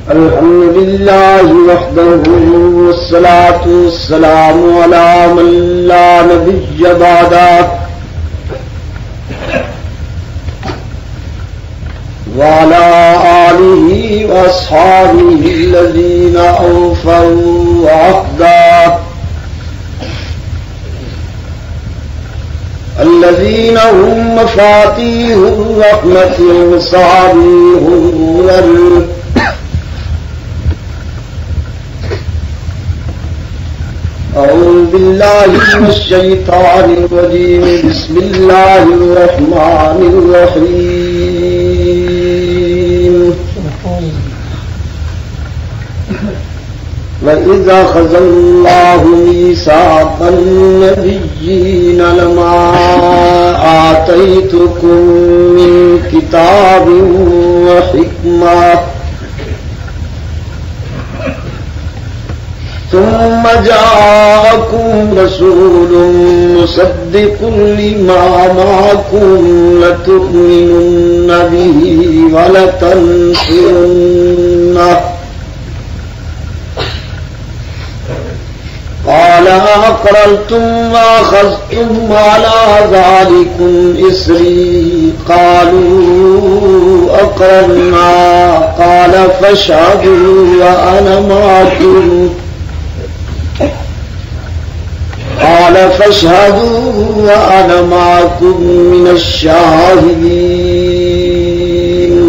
الحمد لله وحده والصلاة والسلام على من لا نبي بعده وعلى آله وأصحابه الذين أوفوا عهده الذين هم مفاتيح الرحمة ومصابيح النور. أعوذ بالله من الشيطان الرجيم. بسم الله الرحمن الرحيم. وإذا أخذ الله ميثاق النبيين لما آتيتكم من كتاب وحكمة ثم جاءكم رسول مصدق لما معكم لتؤمنن به ولتنصرنه قال أقررتم وأخذتم على ذلكم إصري قالوا أقررنا قال فاشهدوا وأنا معكم من الشاهدين.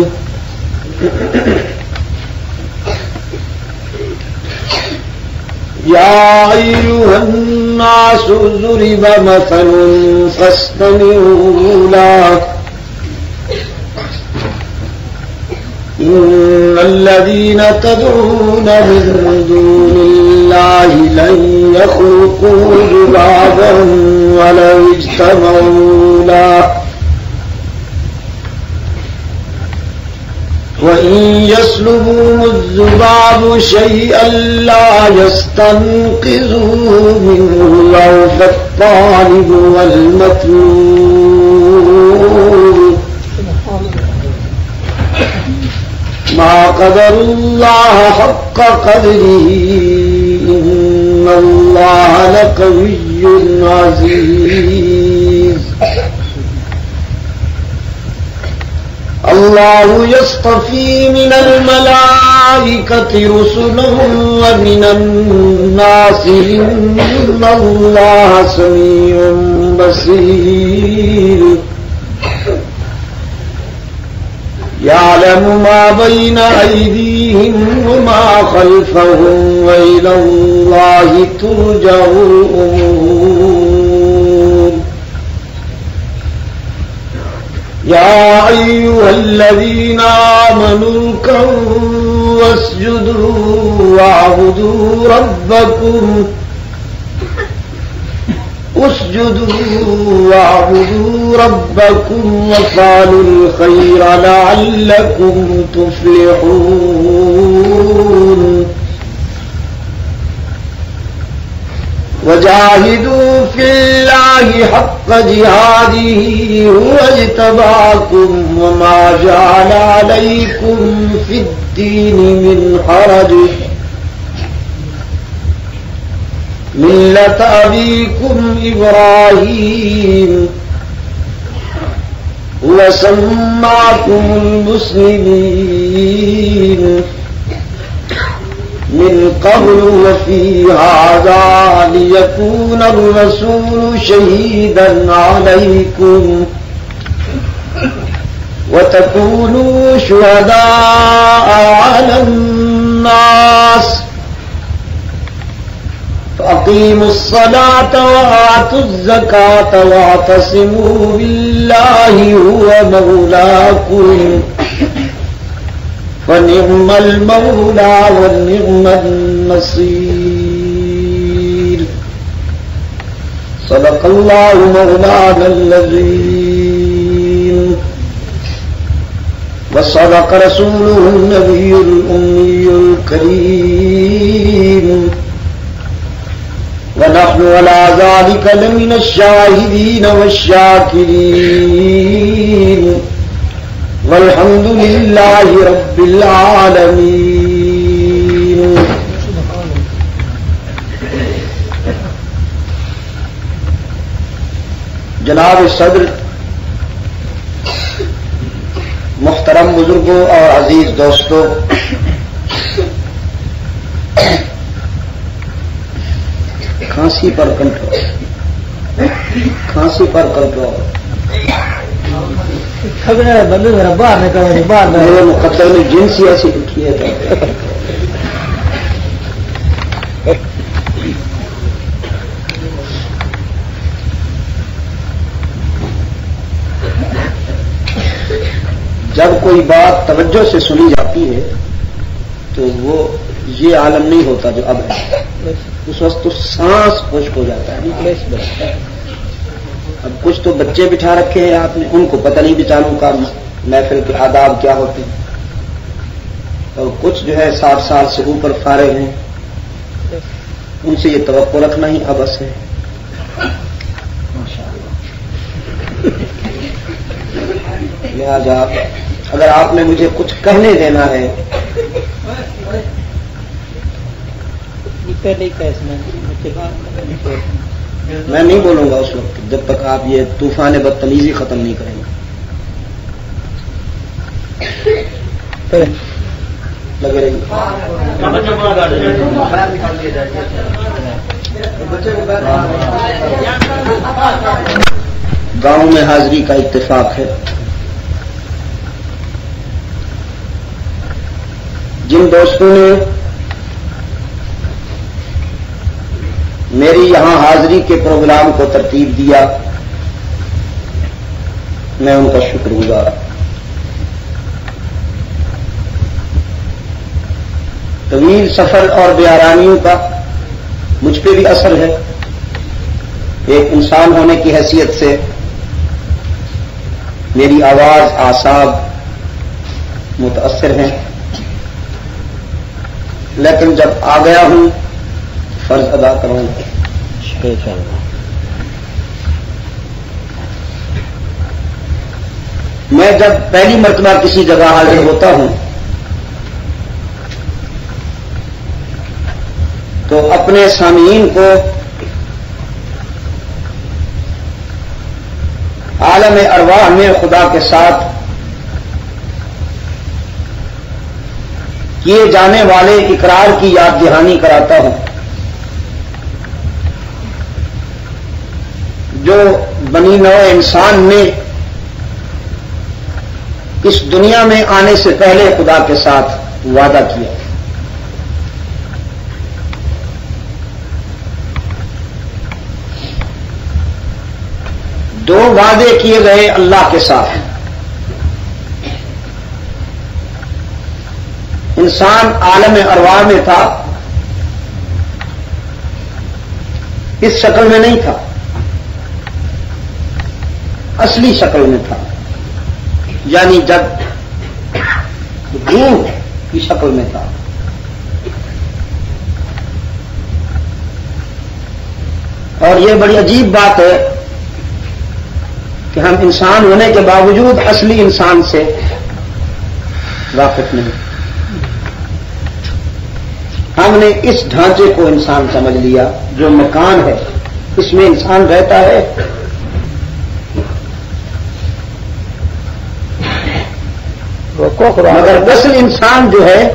يا أيها الناس ضرب مثل فاستمعوا له إن الذين تدعون من دون الله لن يخلقوا ذبابا ولو اجتمعوا له وإن يسلبهم الذباب شيئا لا يستنقذوه منه ضعف الطالب والمطلوب ما قدر الله حق قدره إن الله لقوي عزيز. الله يصطفي من الملائكة رسلا ومن الناس إن الله سميع بصير. يعلم ما بين أيديهم وما خلفهم وإلى الله ترجع الأمور. يا أيها الذين آمنوا اركعوا واسجدوا واعبدوا ربكم وافعلوا الخير لعلكم تفلحون. وجاهدوا في الله حق جهاده هو اجتباكم وما جعل عليكم في الدين من حرج ملة أبيكم إبراهيم وسماكم المسلمين من قبل وفي هذا ليكون الرسول شهيدا عليكم وتكونوا شهداء على الناس فأقيموا الصلاة وآتوا الزكاة واعتصموا بالله هو مولاكم فنعم المولى ونعم النصير. صدق الله مولانا العظيم وصدق رسوله النبي الأمي الكريم ونحن على ذلك لمن الشاهدين والشاكرين والحمد لله رب العالمين. جناب صدر، محترم بزرگوں اور عزیز دوستوں، کھانسی پر کنٹرول، کھانسی پر کنٹرول، بندے میرا باہر نکل باہر مقدر میں جنسی ایسی اٹھی ہے. جب کوئی بات توجہ سے سنی جاتی ہے تو وہ یہ عالم نہیں ہوتا جو اب ہے. اس وقت تو سانس خشک ہو جاتا ہے. اب کچھ تو بچے بٹھا رکھے ہیں آپ نے، ان کو پتہ نہیں بیچاروں کا محفل کے آداب کیا ہوتے ہیں، اور کچھ جو ہے 60 سال سے اوپر فارغ ہیں، ان سے یہ توقع رکھنا ہی ابس ہے. لہذا اگر آپ نے مجھے کچھ کہنے دینا ہے میں نہیں بولوں گا اس وقت جب تک آپ یہ طوفان بدتمیزی ختم نہیں کریں گے. لگے رہیے. گاؤں میں حاضری کا اتفاق ہے. جن دوستوں نے میری یہاں حاضری کے پروگرام کو ترتیب دیا، میں ان کا شکر گزار. طویل سفر اور بے آرامیوں کا مجھ پہ بھی اثر ہے. ایک انسان ہونے کی حیثیت سے میری آواز، اعصاب متاثر ہیں، لیکن جب آ گیا ہوں فرض ادا کروں گا. میں جب پہلی مرتبہ کسی جگہ حاضر ہوتا ہوں تو اپنے سامعین کو عالم ارواح میں خدا کے ساتھ کیے جانے والے اقرار کی یاد دہانی کراتا ہوں جو بنی نوع انسان نے اس دنیا میں آنے سے پہلے خدا کے ساتھ وعدہ کیا. دو وعدے کیے گئے اللہ کے ساتھ. انسان عالم ارواح میں تھا، اس شکل میں نہیں تھا، اصلی شکل میں تھا، یعنی جب روح کی شکل میں تھا. اور یہ بڑی عجیب بات ہے کہ ہم انسان ہونے کے باوجود اصلی انسان سے واقف نہیں. ہم نے اس ڈھانچے کو انسان سمجھ لیا جو مکان ہے، اس میں انسان رہتا ہے. مگر اصل انسان جو ہے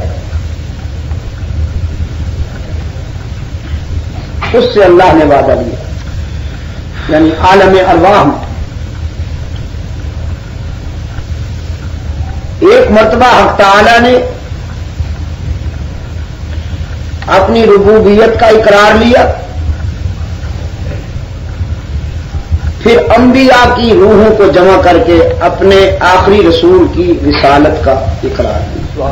اس سے اللہ نے وعدہ لیا، یعنی عالم ارواح میں. ایک مرتبہ حق تعالی نے اپنی ربوبیت کا اقرار لیا، پھر انبیاء کی روحوں کو جمع کر کے اپنے آخری رسول کی رسالت کا اقرار لیا.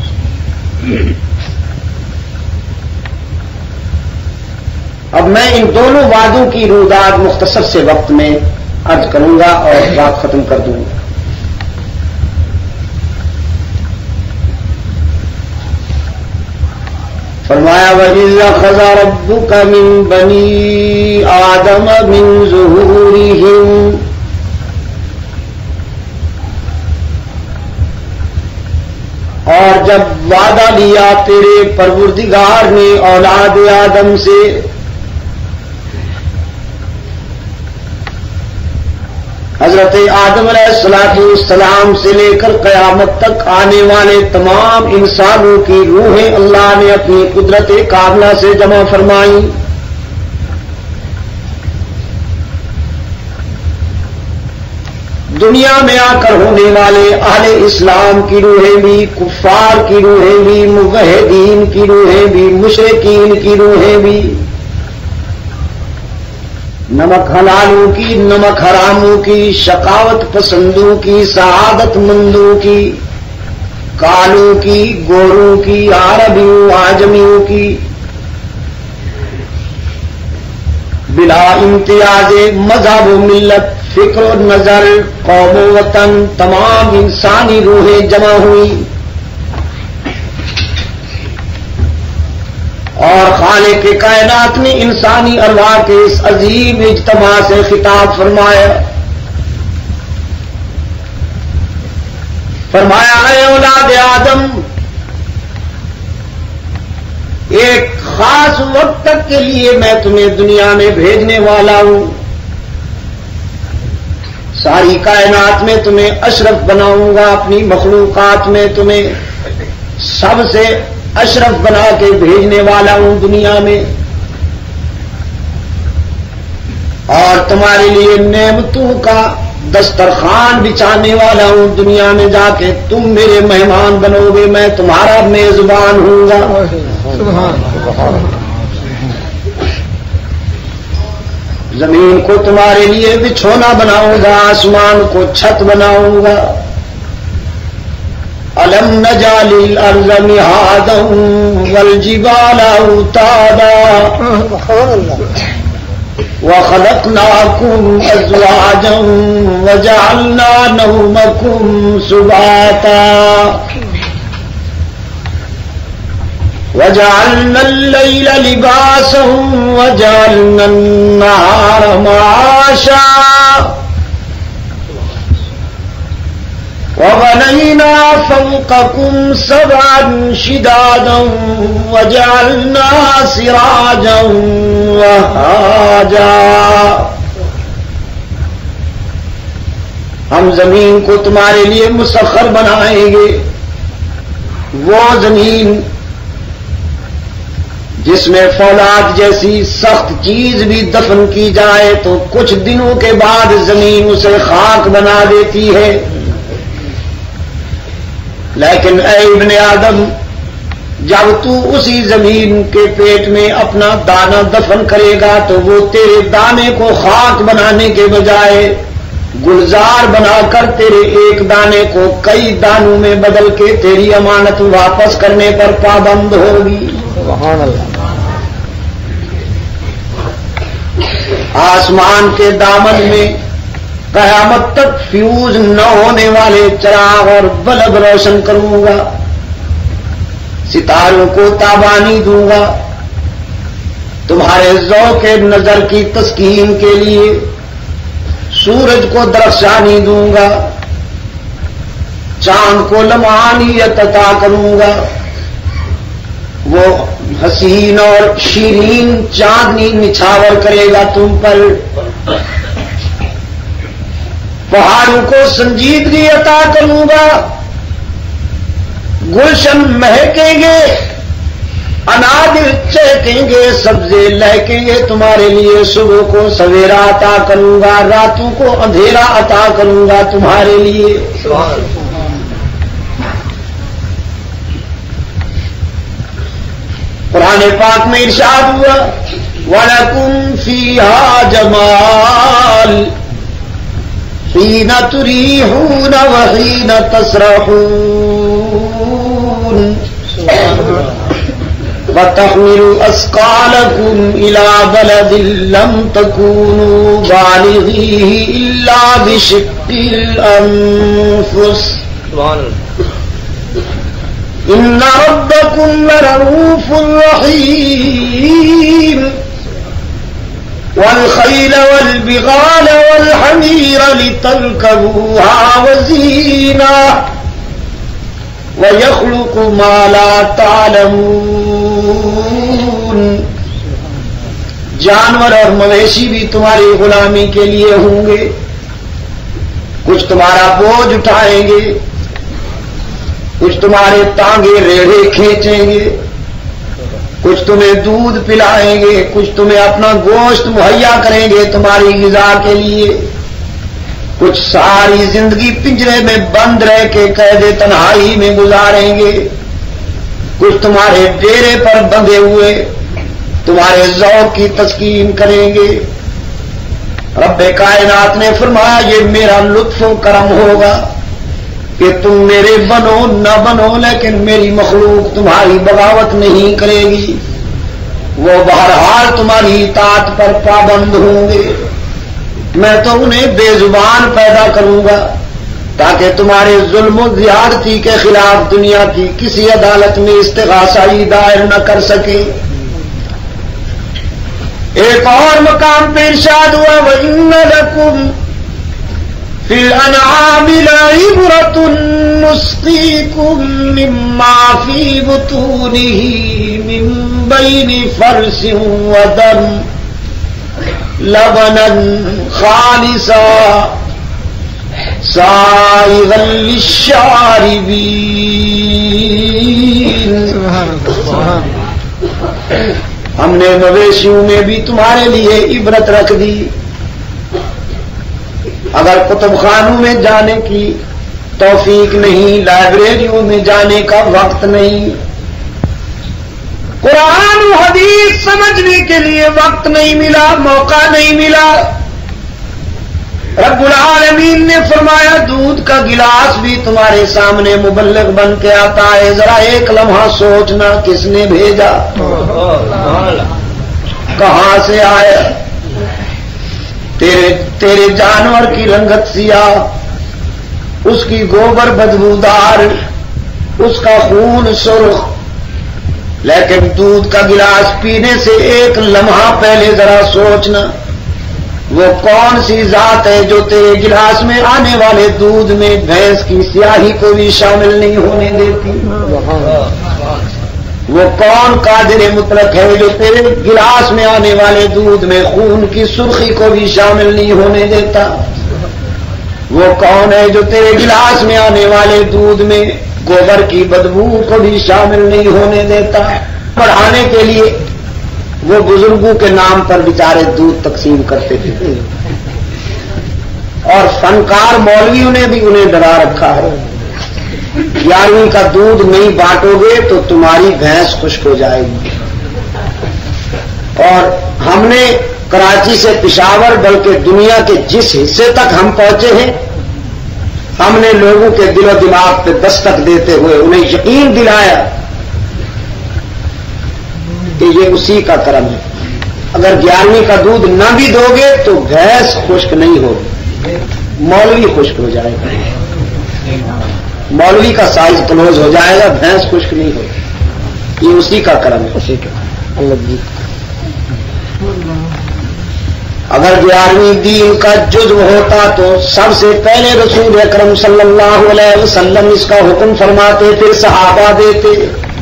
اب میں ان دونوں وعدوں کی رویداد مختصر سے وقت میں عرض کروں گا اور بات ختم کر دوں گا. فرمایا وَإِذْ أَخَذَ رَبُّكَ مِن بَنِي آدَمَ مِن ظُهُورِهِمْ اور جب وعدہ لیا تیرے پروردگار نے اولاد آدم سے، حضرت آدم علیہ السلام سے لے کر قیامت تک آنے والے تمام انسانوں کی روحیں اللہ نے اپنی قدرت کاملہ سے جمع فرمائیں۔ دنیا میں آ کر ہونے والے اہل اسلام کی روحیں بھی، کفار کی روحیں بھی، موحدین کی روحیں بھی، مشرکین کی روحیں بھی، نمک حلالوں کی، نمک حراموں کی، شقاوت پسندوں کی، سعادت مندوں کی، کالوں کی، گوروں کی، عربیوں آجمیوں کی، بلا امتیاز مذہب و ملت، فکر و نظر، قوم و وطن، تمام انسانی روحیں جمع ہوئی اور خالق کائنات نے انسانی ارواح کے اس عظیم اجتماع سے خطاب فرمایا، اے اولاد آدم، ایک خاص وقت تک کے لیے میں تمہیں دنیا میں بھیجنے والا ہوں، ساری کائنات میں تمہیں اشرف بناؤں گا، اپنی مخلوقات میں تمہیں سب سے اشرف بنا کے بھیجنے والا ہوں دنیا میں، اور تمہارے لیے نعمتوں کا دسترخوان بچھانے والا ہوں، دنیا میں جا کے تم میرے مہمان بنو گے، میں تمہارا میزبان ہوں گا۔ زمین کو تمہارے لیے بچھونا بناؤں گا، آسمان کو چھت بناؤں گا۔ أَلَمْ نَجْعَلِ الْأَرْضَ مِهَادًا وَالْجِبَالَ أَوْتَادًا وَخَلَقْنَاكُمْ أَزْوَاجًا وَجَعَلْنَا نَوْمَكُمْ سُبَاتًا وَجَعَلْنَا اللَّيْلَ لِبَاسًا وَجَعَلْنَا النَّهَارَ مَعَاشًا وَبَنَيْنَا فَوْقَكُمْ سَبْعًا شِدَادًا وَجَعَلْنَا سِرَاجًا وَهَّاجًا۔ ہم زمین کو تمہارے لیے مسخر بنائیں گے، وہ زمین جس میں فولاد جیسی سخت چیز بھی دفن کی جائے تو کچھ دنوں کے بعد زمین اسے خاک بنا دیتی ہے، لیکن اے ابن آدم، جب تو اسی زمین کے پیٹ میں اپنا دانہ دفن کرے گا تو وہ تیرے دانے کو خاک بنانے کے بجائے گلزار بنا کر تیرے ایک دانے کو کئی دانوں میں بدل کے تیری امانت واپس کرنے پر پابند ہوگی۔ سبحان اللہ۔ آسمان کے دامن میں قیامت تک فیوز نہ ہونے والے چراغ اور بلب روشن کروں گا، ستاروں کو تابانی دوں گا، تمہارے ذوق نظر کی تسکین کے لیے سورج کو درخشانی دوں گا، چاند کو لمعانیت عطا کروں گا، وہ حسین اور شیرین چاندنی نچھاور کرے گا تم پر، پہاڑوں کو سنجیدگی عطا کروں گا، گلشن مہکیں گے، انادر چہکیں گے، سبزے لہکیں گے تمہارے لیے، صبح کو سویرا عطا کروں گا، راتوں کو اندھیرا عطا کروں گا تمہارے لیے۔ قرآن پاک میں ارشاد ہوا وَلَكُمْ فِيهَا جَمَالٌ حِينَ تُرِيحُونَ وَحِينَ تَسْرَحُونَ وَتَحْمِلُ أَثْقَالَكُمْ إِلَى بَلَدٍ لَّمْ تَكُونُوا بَالِغِيهِ إِلَّا بِشِقِّ الْأَنفُسِ إِنَّ رَبَّكُمْ لَرَءُوفٌ رَحِيمٌ وَالْخَيْلَ وَالْبِغَالَ وَالْحَمِيرَ لِتَرْكَبُوهَا وَزِينَةً وَيَخْلُقُ مَا لَا تَعْلَمُونَ. جانور اور مویشی بھی تمہاری غلامی کے لیے ہوں گے. کچھ تمہارا بوجھ اٹھائیں گے، کچھ تمہارے ٹانگے ریڑھے کھینچیں گے، کچھ تمہیں دودھ پلائیں گے، کچھ تمہیں اپنا گوشت مہیا کریں گے تمہاری غذا کے لیے، کچھ ساری زندگی پنجرے میں بند رہ کے قید تنہائی میں گزاریں گے، کچھ تمہارے ڈیرے پر بندھے ہوئے تمہارے ذوق کی تسکین کریں گے. رب کائنات نے فرمایا یہ میرا لطف و کرم ہوگا کہ تم میرے بنو نہ بنو، لیکن میری مخلوق تمہاری بغاوت نہیں کرے گی. وہ بہرحال تمہاری اطاعت پر پابند ہوں گے. میں تو انہیں بے زبان پیدا کروں گا تاکہ تمہارے ظلم و زیادتی کے خلاف دنیا کی کسی عدالت میں استغاثہ دائر نہ کر سکے. ایک اور مقام پہ ارشاد ہوا وَإِنَّ لَكُمْ فِي الْأَنْعَامِ لَعِبْرَةً نُسْقِيكُم مِّمَّا فِي بُطُونِهِ مِن بَيْنِ فَرْثٍ وَدَمٍ لَبَنًا خَالِصًا سَائِغًا لِّلشَّارِبِينَ. ہم نے مویشیوں میں بھی تمہارے لیے عبرت رکھ دی. اگر کتب خانوں میں جانے کی توفیق نہیں، لائبریریوں میں جانے کا وقت نہیں، قرآن و حدیث سمجھنے کے لیے وقت نہیں ملا، موقع نہیں ملا، رب العالمین نے فرمایا دودھ کا گلاس بھی تمہارے سامنے مبلغ بن کے آتا ہے، ذرا ایک لمحہ سوچنا کس نے بھیجا، کہاں سے آیا. تیرے جانور کی رنگت سیاہ، اس کی گوبر بدبودار، اس کا خون سرخ، لیکن دودھ کا گلاس پینے سے ایک لمحہ پہلے ذرا سوچنا وہ کون سی ذات ہے جو تیرے گلاس میں آنے والے دودھ میں بھینس کی سیاہی کو بھی شامل نہیں ہونے دیتی. وہ کون قادر مطلق ہے جو تیرے گلاس میں آنے والے دودھ میں خون کی سرخی کو بھی شامل نہیں ہونے دیتا. وہ کون ہے جو تیرے گلاس میں آنے والے دودھ میں گوبر کی بدبو کو بھی شامل نہیں ہونے دیتا. پڑھانے کے لیے وہ بزرگوں کے نام پر بیچارے دودھ تقسیم کرتے تھے، اور فنکار مولویوں نے بھی انہیں ڈرا رکھا ہے 11ویں کا دودھ نہیں بانٹو گے تو تمہاری بھینس خشک ہو جائے گی. اور ہم نے کراچی سے پشاور بلکہ دنیا کے جس حصے تک ہم پہنچے ہیں، ہم نے لوگوں کے دل و دماغ پہ دستک دیتے ہوئے انہیں یقین دلایا کہ یہ اسی کا کرم ہے. اگر 11ویں کا دودھ نہ بھی دو گے تو بھینس خشک نہیں ہوگی، مولوی خشک ہو جائے گا، مولوی کا سائز کلوز ہو جائے گا، بھینس خشک نہیں ہوگی. یہ اسی کا کرم ہے. اگر 11ویں دین کا جزو ہوتا تو سب سے پہلے رسول اکرم صلی اللہ علیہ وسلم اس کا حکم فرماتے، پھر صحابہ دیتے،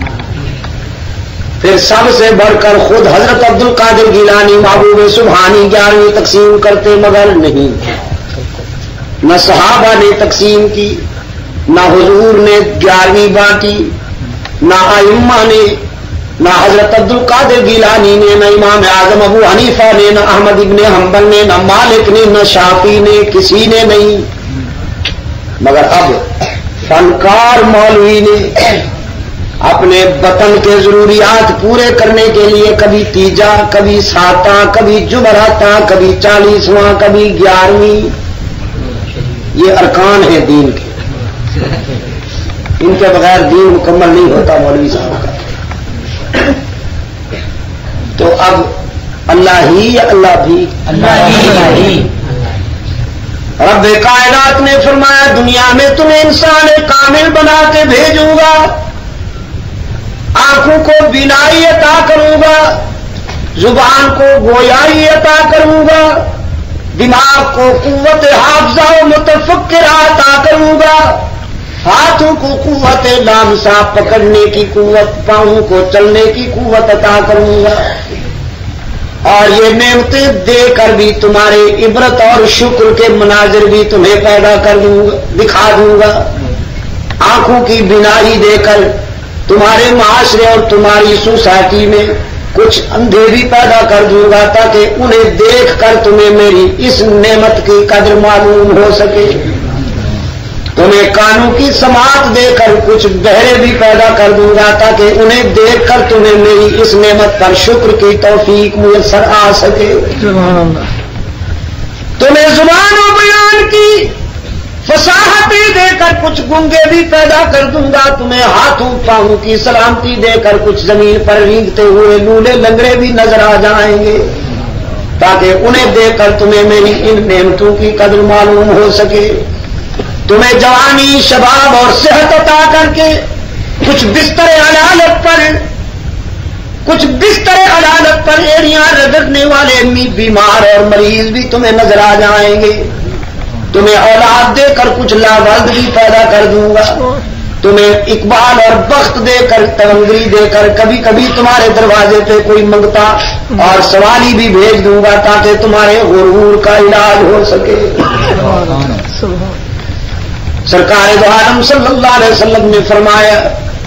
پھر سب سے بڑھ کر خود حضرت عبد القادر گیلانی محبوب سبحانی 11ویں تقسیم کرتے، مگر نہیں. نہ صحابہ نے تقسیم کی، نہ حضور نے 11ویں بانٹی، نہ ائمہ نے، نہ حضرت عبد القادر گیلانی نے، نہ امام اعظم ابو حنیفہ نے، نہ احمد ابن حنبل نے، نہ مالک نے، نہ شافعی نے، کسی نے نہیں. مگر اب فنکار مولوی نے اپنے وطن کے ضروریات پورے کرنے کے لیے کبھی تیجا، کبھی ساتاں، کبھی جمعراتاں، کبھی 40واں، کبھی 11ویں، یہ ارکان ہیں دین کے، ان کے بغیر دین مکمل نہیں ہوتا مولوی صاحب کا. تو اب اللہ ہی یا اللہ بھی؟ اللہ ہی. رب کائنات نے فرمایا دنیا میں تمہیں انسان کامل بنا کے بھیجوں گا، آنکھوں کو بینائی عطا کروں گا، زبان کو گویائی عطا کروں گا، دماغ کو قوت حافظہ و متفکرہ عطا کروں گا، ہاتھوں کو قوت لامسا پکڑنے کی قوت، پاؤں کو چلنے کی قوت عطا کروں گا، اور یہ نعمتیں دے کر بھی تمہارے عبرت اور شکر کے مناظر بھی تمہیں پیدا کر دوں گا، دکھا دوں گا، آنکھوں کی بینائی دے کر تمہارے معاشرے اور تمہاری سوسائٹی میں کچھ اندھے بھی پیدا کر دوں گا تاکہ انہیں دیکھ کر تمہیں میری اس نعمت کی قدر معلوم ہو سکے، تمہیں کانوں کی سماعت دے کر کچھ بہرے بھی پیدا کر دوں گا تاکہ انہیں دیکھ کر تمہیں میری اس نعمت پر شکر کی توفیق میسر آ سکے، تمہیں زبان و بیان کی فصاحتیں دے کر کچھ گنگے بھی پیدا کر دوں گا، تمہیں ہاتھوں پاؤں کی سلامتی دے کر کچھ زمین پر رینگتے ہوئے لولے لنگڑے بھی نظر آ جائیں گے تاکہ انہیں دیکھ کر تمہیں میری ان نعمتوں کی قدر معلوم ہو سکے، تمہیں جوانی شباب اور صحت عطا کر کے کچھ بستر عدالت پر ایڑیاں رگڑنے والے بیمار اور مریض بھی تمہیں نظر آ جائیں گے، تمہیں اولاد دے کر کچھ لاولد بھی پیدا کر دوں گا، تمہیں اقبال اور بخت دے کر تونگری دے کر کبھی کبھی تمہارے دروازے پہ کوئی منگتا اور سوالی بھی بھیج دوں گا تاکہ تمہارے غرور کا علاج ہو سکے۔ سرکار دو عالم صلی اللہ علیہ وسلم نے فرمایا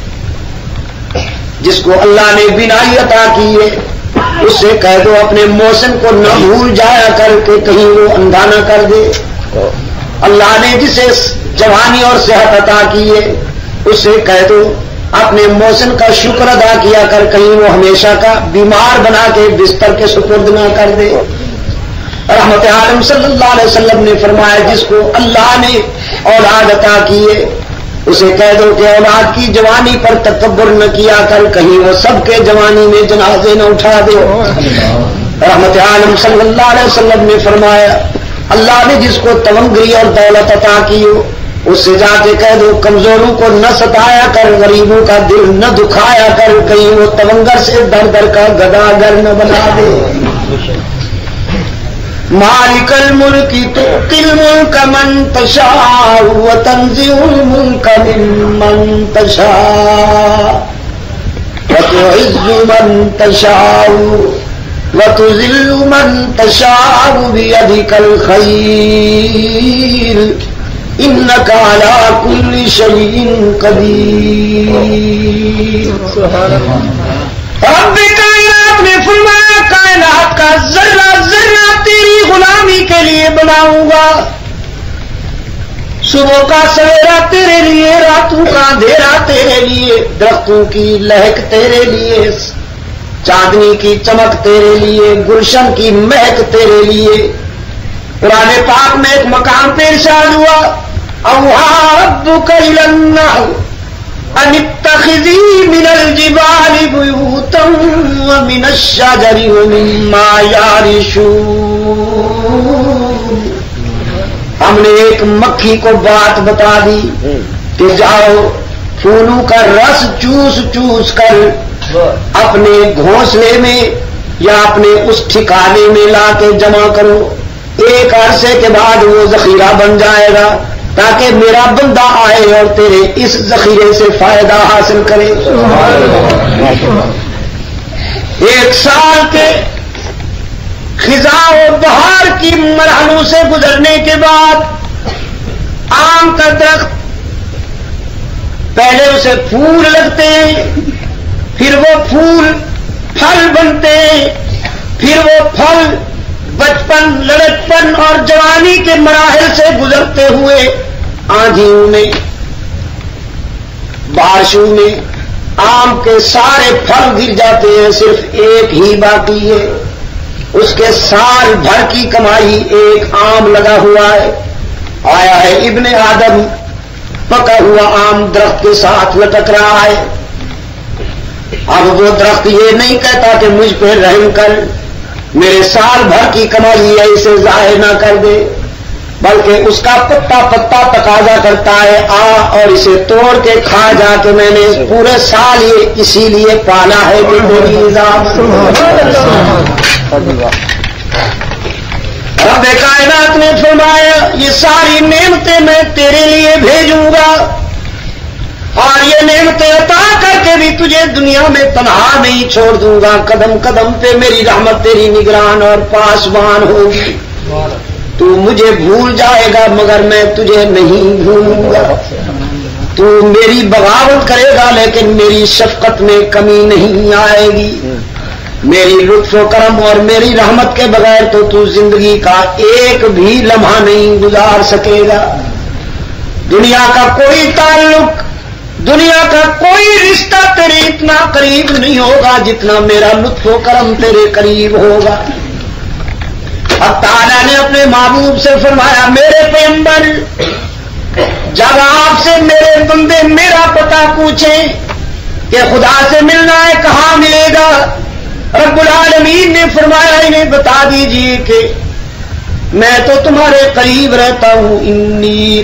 جس کو اللہ نے بینائی عطا کی ہے اس سے کہہ دو اپنے محسن کو نہ بھول جایا کر کے کہیں وہ اندھا نہ کر دے، اللہ نے جسے جوانی اور صحت عطا کی ہے اس سے کہہ دو اپنے محسن کا شکر ادا کیا کر کہیں وہ ہمیشہ کا بیمار بنا کے بستر کے سپرد نہ کر دے۔ رحمت عالم صلی اللہ علیہ وسلم نے فرمایا جس کو اللہ نے اولاد عطا کی ہے اسے کہہ دو کہ اولاد کی جوانی پر تکبر نہ کیا کر کہیں وہ سب کے جوانی میں جنازے نہ اٹھا دے۔ رحمت عالم صلی اللہ علیہ وسلم نے فرمایا اللہ نے جس کو تونگری اور دولت عطا کی ہو اس سے جا کے کہہ دو کمزوروں کو نہ ستایا کر، غریبوں کا دل نہ دکھایا کر، کہیں وہ تونگر سے در در کا گداگر نہ بنا دے۔ مالک الملک تؤتی الملک من تشاء وتنزع الملک ممن تشاء وتعز من تشاء وتذل من تشاء بيدك الخير انك على كل شيء قدير۔ رب کائنات نے فرمایا کائنات کا ذرہ ذرہ تیری غلامی کے لیے بناؤں گا، صبح کا سویرا تیرے لیے، راتوں کا اندھیرا تیرے لیے، درختوں کی لہک تیرے لیے، چاندنی کی چمک تیرے لیے، گلشن کی مہک تیرے لیے۔ قرآن پاک میں ایک مقام پہ ارشاد ہوا اوحی ربک الی النحل ان اتخذی من الجبال بیوتا ومن الشجر ومما یعرشون۔ ہم نے ایک مکھی کو بات بتا دی کہ جاؤ پھولوں کا رس چوس چوس کر اپنے گھونسلے میں یا اپنے اس ٹھکانے میں لا کے جمع کرو، ایک عرصے کے بعد وہ ذخیرہ بن جائے گا تاکہ میرا بندہ آئے اور تیرے اس ذخیرے سے فائدہ حاصل کرے۔ ایک سال کے خزاں و بہار کی مرحلوں سے گزرنے کے بعد آم کا درخت پہلے اسے پھول لگتے ہیں، پھر وہ پھول پھل بنتے ہیں، پھر وہ پھل بچپن لڑکپن اور جوانی کے مراحل سے گزرتے ہوئے آندھیوں میں بارشوں میں آم کے سارے پھل گر جاتے ہیں، صرف ایک ہی باقی ہے، اس کے سال بھر کی کمائی ایک آم لگا ہوا ہے۔ آیا ہے ابن آدم، پکا ہوا آم درخت کے ساتھ لٹک رہا ہے۔ اب وہ درخت یہ نہیں کہتا کہ مجھ پہ رحم کر، میرے سال بھر کی کمائی ہے اسے ظاہر نہ کر دے، بلکہ اس کا پتا پتا تقاضا کرتا ہے آ اور اسے توڑ کے کھا جا کے میں نے پورے سال یہ اسی لیے پالا ہے کہ میری نظام۔ رب کائنات نے فرمایا یہ ساری نعمتیں میں تیرے لیے بھیجوں گا اور یہ نعمتیں عطا کر کے بھی تجھے دنیا میں تنہا نہیں چھوڑ دوں گا. قدم قدم پہ میری رحمت تیری نگران اور پاسبان ہوگی. تو مجھے بھول جائے گا مگر میں تجھے نہیں بھولوں گا. تو میری بغاوت کرے گا لیکن میری شفقت میں کمی نہیں آئے گی. میری لطف و کرم اور میری رحمت کے بغیر تو زندگی کا ایک بھی لمحہ نہیں گزار سکے گا. دنیا کا کوئی تعلق، دنیا کا کوئی رشتہ تیرے اتنا قریب نہیں ہوگا جتنا میرا لطف و کرم تیرے قریب ہوگا. اب تعالیٰ نے اپنے محبوب سے فرمایا میرے پیغمبر جب آپ سے میرے بندے میرا پتہ پوچھیں کہ خدا سے ملنا ہے کہاں ملے گا، رب العالمین نے فرمایا انہیں بتا دیجئے کہ میں تو تمہارے قریب رہتا ہوں. انی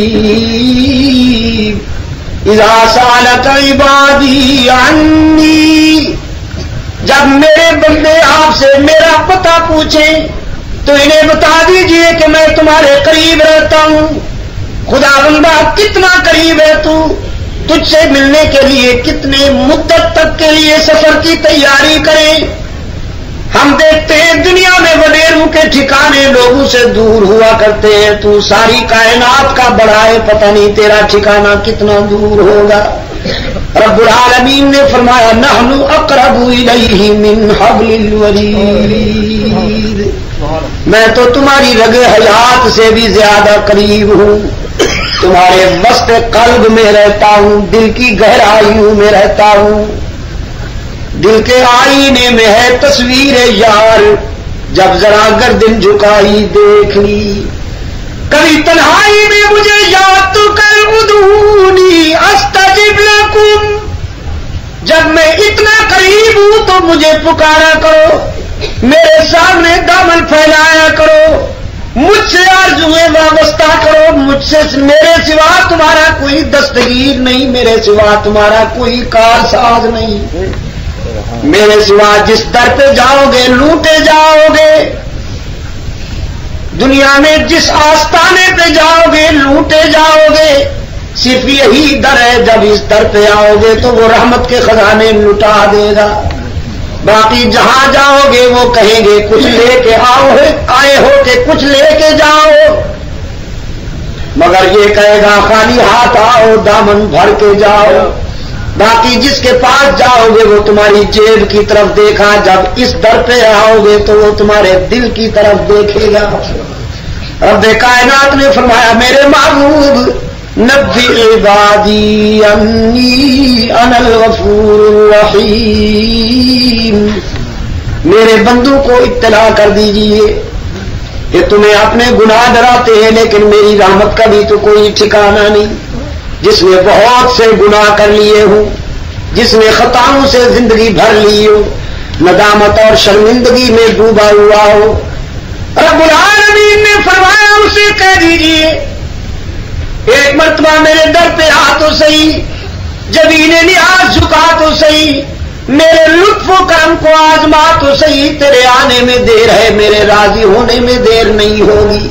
قریب اذا سالک عبادی عنی. جب میرے بندے آپ سے میرا پتہ پوچھیں تو انہیں بتا دیجئے کہ میں تمہارے قریب رہتا ہوں. خدا بندہ کتنا قریب ہے تو، تجھ سے ملنے کے لیے کتنے مدت تک کے لیے سفر کی تیاری کریں. ہم دیکھتے ہیں دنیا میں وڈیروں کے ٹھکانے لوگوں سے دور ہوا کرتے ہیں، تو ساری کائنات کا بڑا ہے، پتہ نہیں تیرا ٹھکانہ کتنا دور ہوگا. رب العالمین نے فرمایا نحن اقرب الیہ من حبل الورید. میں تو تمہاری رگ حیات سے بھی زیادہ قریب ہوں. تمہارے وسط قلب میں رہتا ہوں، دل کی گہرائیوں میں رہتا ہوں. دل کے آئینے میں ہے تصویر یار، جب ذرا گردن جھکائی دیکھ لی. کبھی تنہائی میں مجھے یاد تو کر ادعونی استجب لکم. جب میں اتنا قریب ہوں تو مجھے پکارا کرو، میرے سامنے دامن پھیلایا کرو، مجھ سے آرزوئیں وابستہ کرو. مجھ سے میرے سوا تمہارا کوئی دستگیر نہیں، میرے سوا تمہارا کوئی کار ساز نہیں. میرے سوا جس در پہ جاؤ گے لوٹے جاؤ گے. دنیا میں جس آستانے پہ جاؤ گے لوٹے جاؤ گے. صرف یہی در ہے، جب اس در پہ آؤ گے تو وہ رحمت کے خزانے لٹا دے گا. باقی جہاں جاؤ گے وہ کہیں گے کچھ لے کے آئے ہو کہ کچھ لے کے جاؤ، مگر یہ کہے گا خالی ہاتھ آؤ، دامن بھر کے جاؤ. باقی جس کے پاس جاؤ گے وہ تمہاری جیب کی طرف دیکھا، جب اس در پہ آؤ گے تو وہ تمہارے دل کی طرف دیکھے گا. رب کائنات نے فرمایا میرے محبوب نبی عبادی انی انا الغفور الرحیم. میرے بندوں کو اطلاع کر دیجئے کہ تمہیں اپنے گناہ ڈراتے ہیں لیکن میری رحمت کا بھی تو کوئی ٹھکانہ نہیں. جس نے بہت سے گناہ کر لیے ہوں، جس نے خطاؤں سے زندگی بھر لی ہو، ندامت اور شرمندگی میں ڈوبا ہوا ہو، رب العالمین نے فرمایا اسے کہہ دیجئے ایک مرتبہ میرے در پہ آ تو صحیح، جبین نیاز جھکا تو صحیح، میرے لطف و کرم کو آزما تو صحیح. تیرے آنے میں دیر ہے، میرے راضی ہونے میں دیر نہیں ہوگی.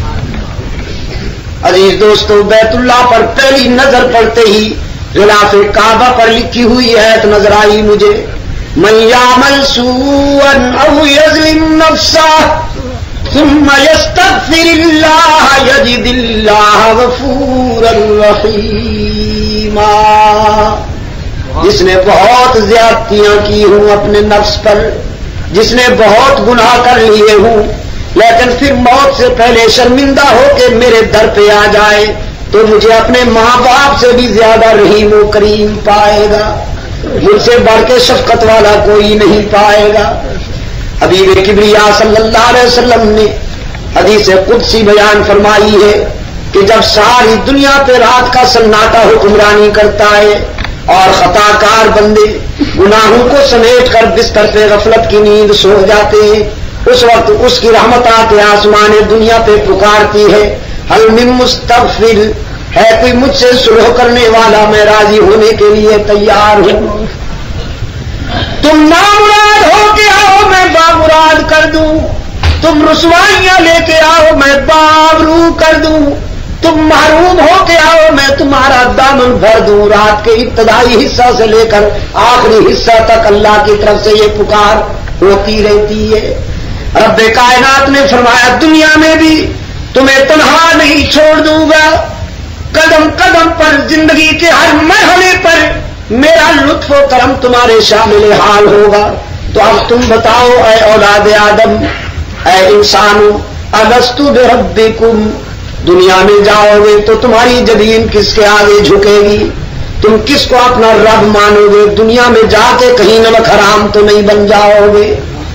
عزیز دوستو، بیت اللہ پر پہلی نظر پڑتے ہی غلاف کعبہ پر لکھی ہوئی آیت نظر آئی مجھے، من یعمل سوءا او یظلم نفسہ ثم یستغفر اللہ یجد اللہ غفورا رحیما. جس نے بہت زیادتیاں کی ہوں اپنے نفس پر، جس نے بہت گناہ کر لیے ہوں، لیکن پھر موت سے پہلے شرمندہ ہو کے میرے در پہ آ جائے تو مجھے اپنے ماں باپ سے بھی زیادہ رحیم و کریم پائے گا. مجھ سے بڑھ کے شفقت والا کوئی نہیں پائے گا. حبیب کبریا صلی اللہ علیہ وسلم نے حدیث قدسی بیان فرمائی ہے کہ جب ساری دنیا پہ رات کا سناٹا حکمرانی کرتا ہے اور خطا کار بندے گناہوں کو سمیٹ کر بستر پہ غفلت کی نیند سو جاتے ہیں، اس وقت اس کی رحمت آ کے آسمان دنیا پہ پکارتی ہے حل من مستغفر، ہے کوئی مجھ سے صلح کرنے والا، میں راضی ہونے کے لیے تیار ہوں. تم نامراد ہو کے آؤ میں بامراد کر دوں، تم رسوائیاں لے کے آؤ میں بابرو کر دوں. تم محروم ہو کے آؤ، میں تمہارا دامن بھر دوں. رات کے ابتدائی حصہ سے لے کر آخری حصہ تک اللہ کی طرف سے یہ پکار ہوتی رہتی ہے. رب کائنات نے فرمایا دنیا میں بھی تمہیں تنہا نہیں چھوڑ دوں گا، قدم قدم پر زندگی کے ہر مرحلے پر میرا لطف و کرم تمہارے شامل حال ہوگا. تو اب تم بتاؤ اے اولاد آدم، اے انسانو، الست بربکم، دنیا میں جاؤ گے تو تمہاری جبین کس کے آگے جھکے گی؟ تم کس کو اپنا رب مانو گے؟ دنیا میں جا کے کہیں نمک حرام تو نہیں بن جاؤ گے.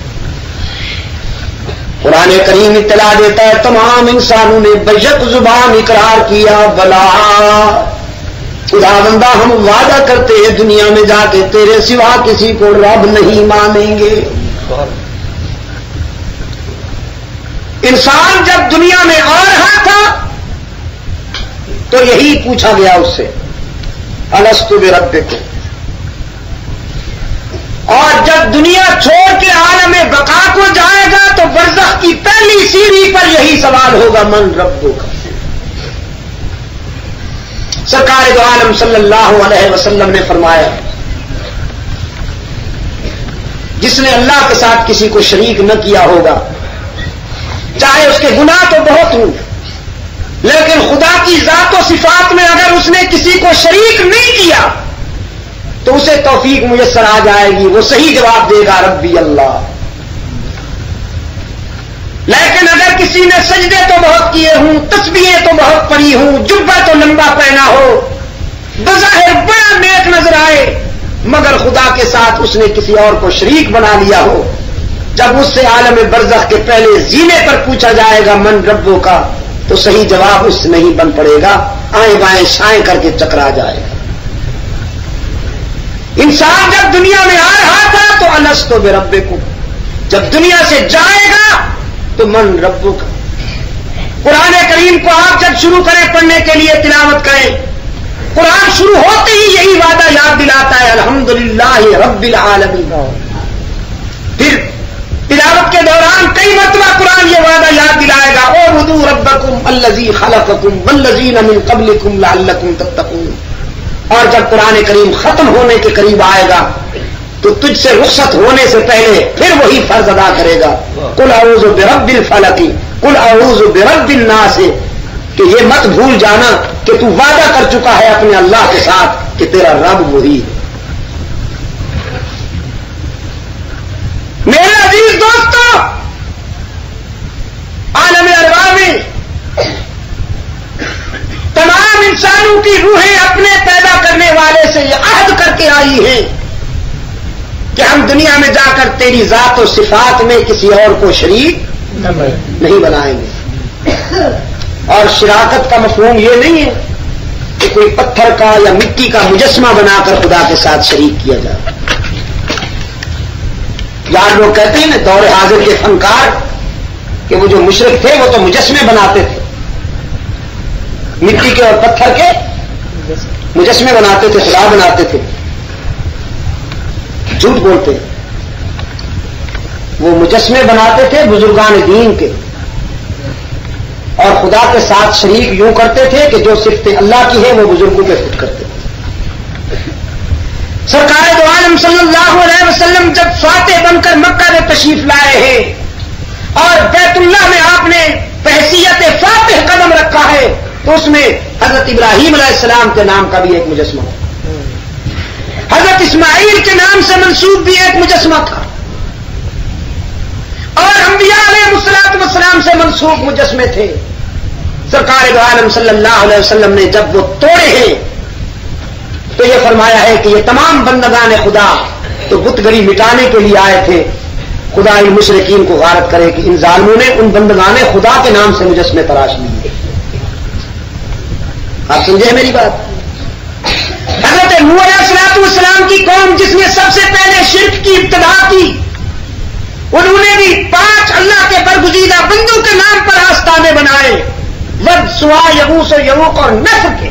قرآن کریم اطلاع دیتا ہے تمام انسانوں نے بیک زبان اقرار کیا بلا خداوندہ ہم وعدہ کرتے ہیں دنیا میں جا کے تیرے سوا کسی کو رب نہیں مانیں گے. انسان جب دنیا میں آ رہا تھا تو یہی پوچھا گیا اس سے الست بربکم، اور جب دنیا چھوڑ کے عالم بقا کو جائے گا تو برزخ کی پہلی سیڑھی پر یہی سوال ہوگا من ربک. سرکار دو عالم صلی اللہ علیہ وسلم نے فرمایا جس نے اللہ کے ساتھ کسی کو شریک نہ کیا ہوگا، چاہے اس کے گناہ تو بہت ہوں، لیکن خدا کی ذات و صفات میں اگر اس نے کسی کو شریک نہیں کیا تو اسے توفیق میسر آ جائے گی، وہ صحیح جواب دے گا ربی اللہ. لیکن اگر کسی نے سجدے تو بہت کیے ہوں، تسبیحیں تو بہت پڑھی ہوں، جبہ تو لمبا پہنا ہو، بظاہر بڑا نیک نظر آئے، مگر خدا کے ساتھ اس نے کسی اور کو شریک بنا لیا ہو، جب اس سے عالم برزخ کے پہلے زینے پر پوچھا جائے گا من ربوں کا تو صحیح جواب اس سے نہیں بن پڑے گا، آئیں بائیں شائیں کر کے چکرا جائے گا. انسان جب دنیا میں آ رہا تھا تو الست بربکم، جب دنیا سے جائے گا تو من ربک. قرآن کریم کو آپ جب شروع کریں پڑھنے کے لیے تلاوت کریں، قرآن شروع ہوتے ہی یہی وعدہ یاد دلاتا ہے الحمدللہ رب العالمین. پھر تلاوت کے دوران کئی مرتبہ قرآن یہ وعدہ یاد دلائے گا اعبدوا ربکم الذی خلقکم والذین من قبلکم لعلکم تتقون. اور جب قرآن کریم ختم ہونے کے قریب آئے گا تو تجھ سے رخصت ہونے سے پہلے پھر وہی فرض ادا کرے گا قل اعوذ برب الفلق قل اعوذ برب الناس، کہ یہ مت بھول جانا کہ تو وعدہ کر چکا ہے اپنے اللہ کے ساتھ کہ تیرا رب وہی ہے. میرے عزیز دوستو، عالم ارواح میں تمام انسانوں کی روحیں اپنے پیدا کرنے والے سے یہ عہد کر کے آئی ہیں کہ ہم دنیا میں جا کر تیری ذات و صفات میں کسی اور کو شریک نہیں بنائیں گے. اور شراکت کا مفہوم یہ نہیں ہے کہ کوئی پتھر کا یا مٹی کا مجسمہ بنا کر خدا کے ساتھ شریک کیا جائے. یار لوگ کہتے ہیں نا دور حاضر کے فنکار کہ وہ جو مشرک تھے وہ تو مجسمے بناتے تھے، مٹی کے اور پتھر کے مجسمے بناتے تھے، خدا بناتے تھے. جھوٹ بولتے ہیں. وہ مجسمے بناتے تھے بزرگان دین کے، اور خدا کے ساتھ شریک یوں کرتے تھے کہ جو صفتیں اللہ کی ہیں وہ بزرگوں پہ فٹ کرتے تھے. سرکار دو عالم صلی اللہ علیہ وسلم جب فاتح بن کر مکہ میں تشریف لائے ہیں اور بیت اللہ میں آپ نے بحیثیت فاتح قدم رکھا ہے تو اس میں حضرت ابراہیم علیہ السلام کے نام کا بھی ایک مجسمہ تھا، حضرت اسماعیل کے نام سے منسوب بھی ایک مجسمہ تھا، اور انبیاء علیہ الصلوۃ والسلام سے منسوب مجسمے تھے. سرکار دو عالم صلی اللہ علیہ وسلم نے جب وہ توڑے ہیں تو یہ فرمایا ہے کہ یہ تمام بندگان خدا تو بت گری مٹانے کے لیے آئے تھے، خدا ان مشرکین کو غارت کرے کہ ان ظالموں نے ان بندگان خدا کے نام سے مجسمے تراش لیے. آپ سمجھے میری بات؟ حضرت نوح علیہ السلام کی قوم جس نے سب سے پہلے شرک کی ابتدا کی، انہوں نے بھی 5 اللہ کے برگزیدہ بندوں کے نام پر آستانے بنائے، ود، سوا، یغوث و یعوق اور نصر کے.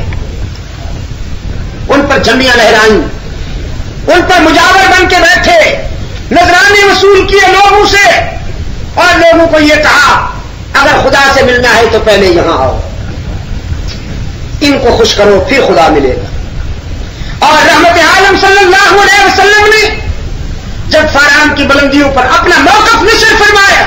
ان پر جھنڈیاں لہرائیں، ان پر مجاور بن کے بیٹھے، نذرانے وصول کیے لوگوں سے، اور لوگوں کو یہ کہا اگر خدا سے ملنا ہے تو پہلے یہاں آؤ. ان کو خوش کرو پھر خدا ملے گا۔ اور رحمت عالم صلی اللہ علیہ وسلم نے جب فاران کی بلندیوں پر اپنا موقف نشر فرمایا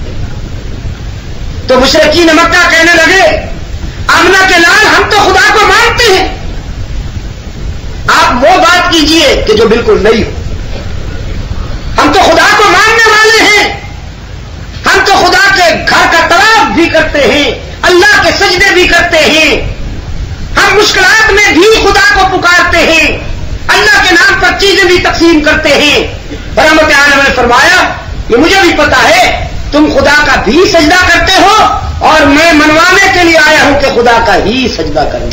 تو مشرکین مکہ کہنے لگے آمنہ کے لال ہم تو خدا کو مانتے ہیں، آپ وہ بات کیجئے کہ جو بالکل نہیں ہو، ہم تو خدا کو ماننے والے ہیں، ہم تو خدا کے گھر کا طواف بھی کرتے ہیں، اللہ کے سجدے بھی کرتے ہیں، ہم مشکلات میں بھی خدا کو پکارتے ہیں، اللہ کے نام پر چیزیں بھی تقسیم کرتے ہیں۔ رحمت عالم نے فرمایا یہ مجھے بھی پتا ہے تم خدا کا بھی سجدہ کرتے ہو اور میں منوانے کے لیے آیا ہوں کہ خدا کا ہی سجدہ کریں۔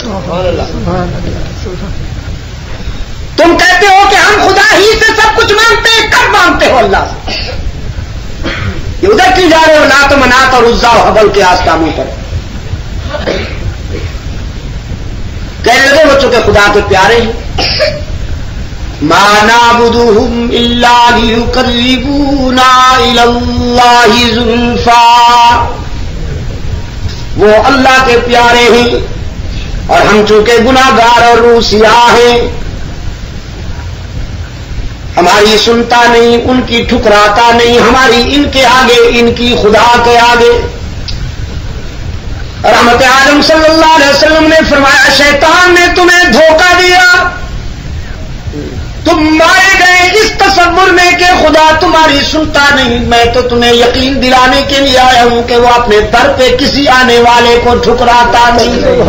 تم کہتے ہو کہ ہم خدا ہی سے سب کچھ مانگتے ہیں، کب مانگتے ہو اللہ سے؟ یہ ادھر کیوں جا رہے ہو لات و منات اور عزا و حبل کے آستانوں پر؟ کہنے لگے بچوں کے خدا کے پیارے ہیں، ما نعبدهم الا ليقربونا الى الله زلفا، وہ اللہ کے پیارے ہیں اور ہم چونکہ گناہگار اور روح سیاہ ہیں، ہماری سنتا نہیں ان کی ٹھکراتا نہیں، ہماری ان کے آگے ان کی خدا کے آگے۔ رحمت عالم صلی اللہ علیہ وسلم نے فرمایا شیطان نے تمہیں دھوکہ دیا، تم مارے گئے اس تصور میں کہ خدا تمہاری سنتا نہیں، میں تو تمہیں یقین دلانے کے لیے آیا ہوں کہ وہ اپنے در پہ کسی آنے والے کو ٹھکراتا نہیں۔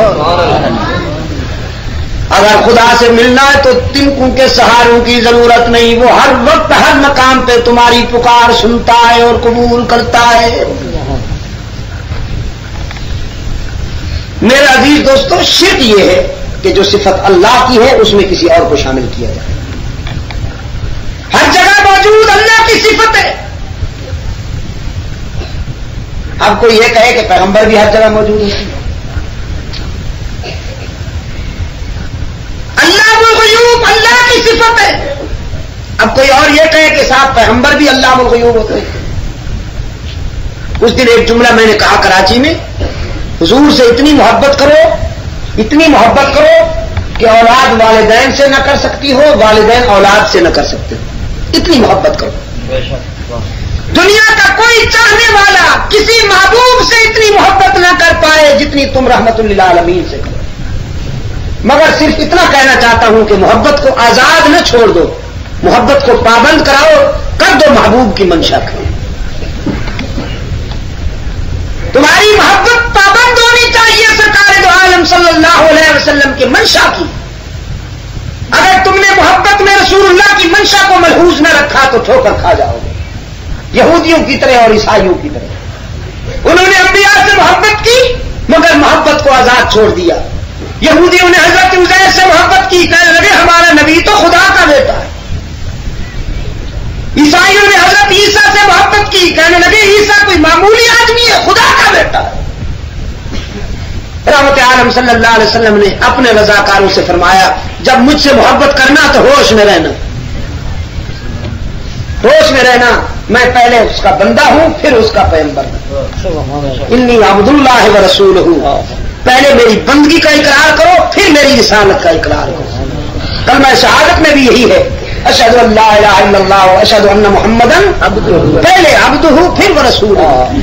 اگر خدا سے ملنا ہے تو تنکوں کے سہاروں کی ضرورت نہیں، وہ ہر وقت ہر مقام پہ تمہاری پکار سنتا ہے اور قبول کرتا ہے۔ میرے عزیز دوستو، شرک یہ ہے کہ جو صفت اللہ کی ہے اس میں کسی اور کو شامل کیا جائے۔ ہر جگہ موجود اللہ کی صفت ہے۔ اب کوئی یہ کہے کہ پیغمبر بھی ہر جگہ موجود ہے، اللہ الغیوب اللہ کی صفت ہے۔ اب کوئی اور یہ کہے کہ صاحب پیغمبر بھی اللہ الغیوب ہوتے ہیں۔ اس دن ایک جملہ میں نے کہا کراچی میں، حضور سے اتنی محبت کرو، اتنی محبت کرو کہ اولاد والدین سے نہ کر سکتی ہو، والدین اولاد سے نہ کر سکتے ہو، اتنی محبت کرو۔ دنیا کا کوئی چاہنے والا کسی محبوب سے اتنی محبت نہ کر پائے جتنی تم رحمت للعالمین سے کرو۔ مگر صرف اتنا کہنا چاہتا ہوں کہ محبت کو آزاد نہ چھوڑ دو، محبت کو پابند کراؤ، کر دو محبوب کی منشا کرو۔ تمہاری محبت پابند ہونی چاہیے سرکار دو عالم صلی اللہ علیہ وسلم کی منشا کی۔ اگر تم نے محبت میں رسول اللہ کی منشا کو ملحوظ نہ رکھا تو ٹھوکر کھا جاؤ گے، یہودیوں کی طرح اور عیسائیوں کی طرح۔ انہوں نے انبیاء سے محبت کی مگر محبت کو آزاد چھوڑ دیا۔ یہودیوں نے حضرت عزیر سے محبت کی، کہنے لگے ہمارا نبی تو خدا کا بیٹا ہے۔ عیسائیوں نے حضرت عیسیٰ سے محبت کی، کہنے لگے عیسیٰ کوئی معمولی آدمی ہے، خدا کا بیٹا ہے۔ رحمت عالم صلی اللہ علیہ وسلم نے اپنے رضاکاروں سے فرمایا جب مجھ سے محبت کرنا تو ہوش میں رہنا، ہوش میں رہنا، میں پہلے اس کا بندہ ہوں پھر اس کا پیغمبر ہوں۔ انی عبد اللہ و رسول ہوں، پہلے میری بندگی کا اقرار کرو پھر میری رسالت کا اقرار کرو۔ کلمہ شہادت میں بھی یہی ہے، اشہد ان لا الہ الا اللہ و اشہد ان محمدن پہلے عبدہ پھر وہ رسول۔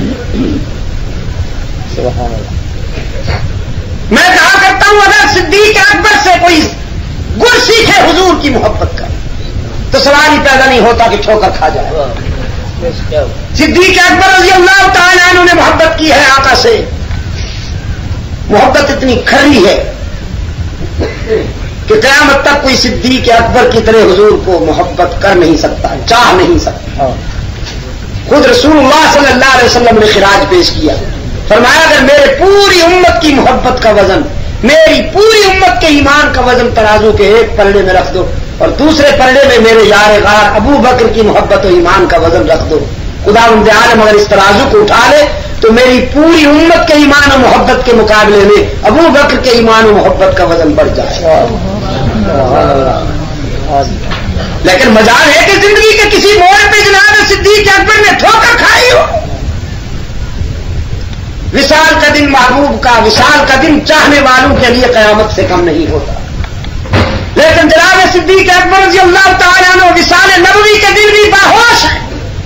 میں کہا کرتا ہوں اگر صدیق اکبر سے کوئی گر سیکھے حضور کی محبت کا تو سوال ہی پیدا نہیں ہوتا کہ ٹھوکر کھا جائے۔ صدیق اکبر رضی اللہ تعالیٰ عنہ نے محبت کی ہے آقا سے، محبت اتنی کھری ہے کہ قیامت تک کوئی صدیق اکبر کی طرح حضور کو محبت کر نہیں سکتا، چاہ نہیں سکتا۔ خود رسول اللہ صلی اللہ علیہ وسلم نے خراج پیش کیا، فرمایا اگر میرے پوری امت کی محبت کا وزن، میری پوری امت کے ایمان کا وزن ترازو کے ایک پلڑے میں رکھ دو اور دوسرے پلڑے میں میرے یار غار ابو بکر کی محبت و ایمان کا وزن رکھ دو، خداوند عالم اگر اس ترازو کو اٹھا لے تو میری پوری امت کے ایمان و محبت کے مقابلے میں ابو بکر کے ایمان و محبت کا وزن بڑھ جائے۔ لیکن مجال ہے کہ زندگی کے کسی موڑ پہ جناب صدیق اکبر نے ٹھوکر کھائی ہو، وصال کا دن محبوب کا، وصال کا دن چاہنے والوں کے لیے قیامت سے کم نہیں ہوتا. لیکن جناب صدیق اکبر رضی اللہ تعالیٰ عنہ وصال نبوی کے دن بھی باہوش ہیں.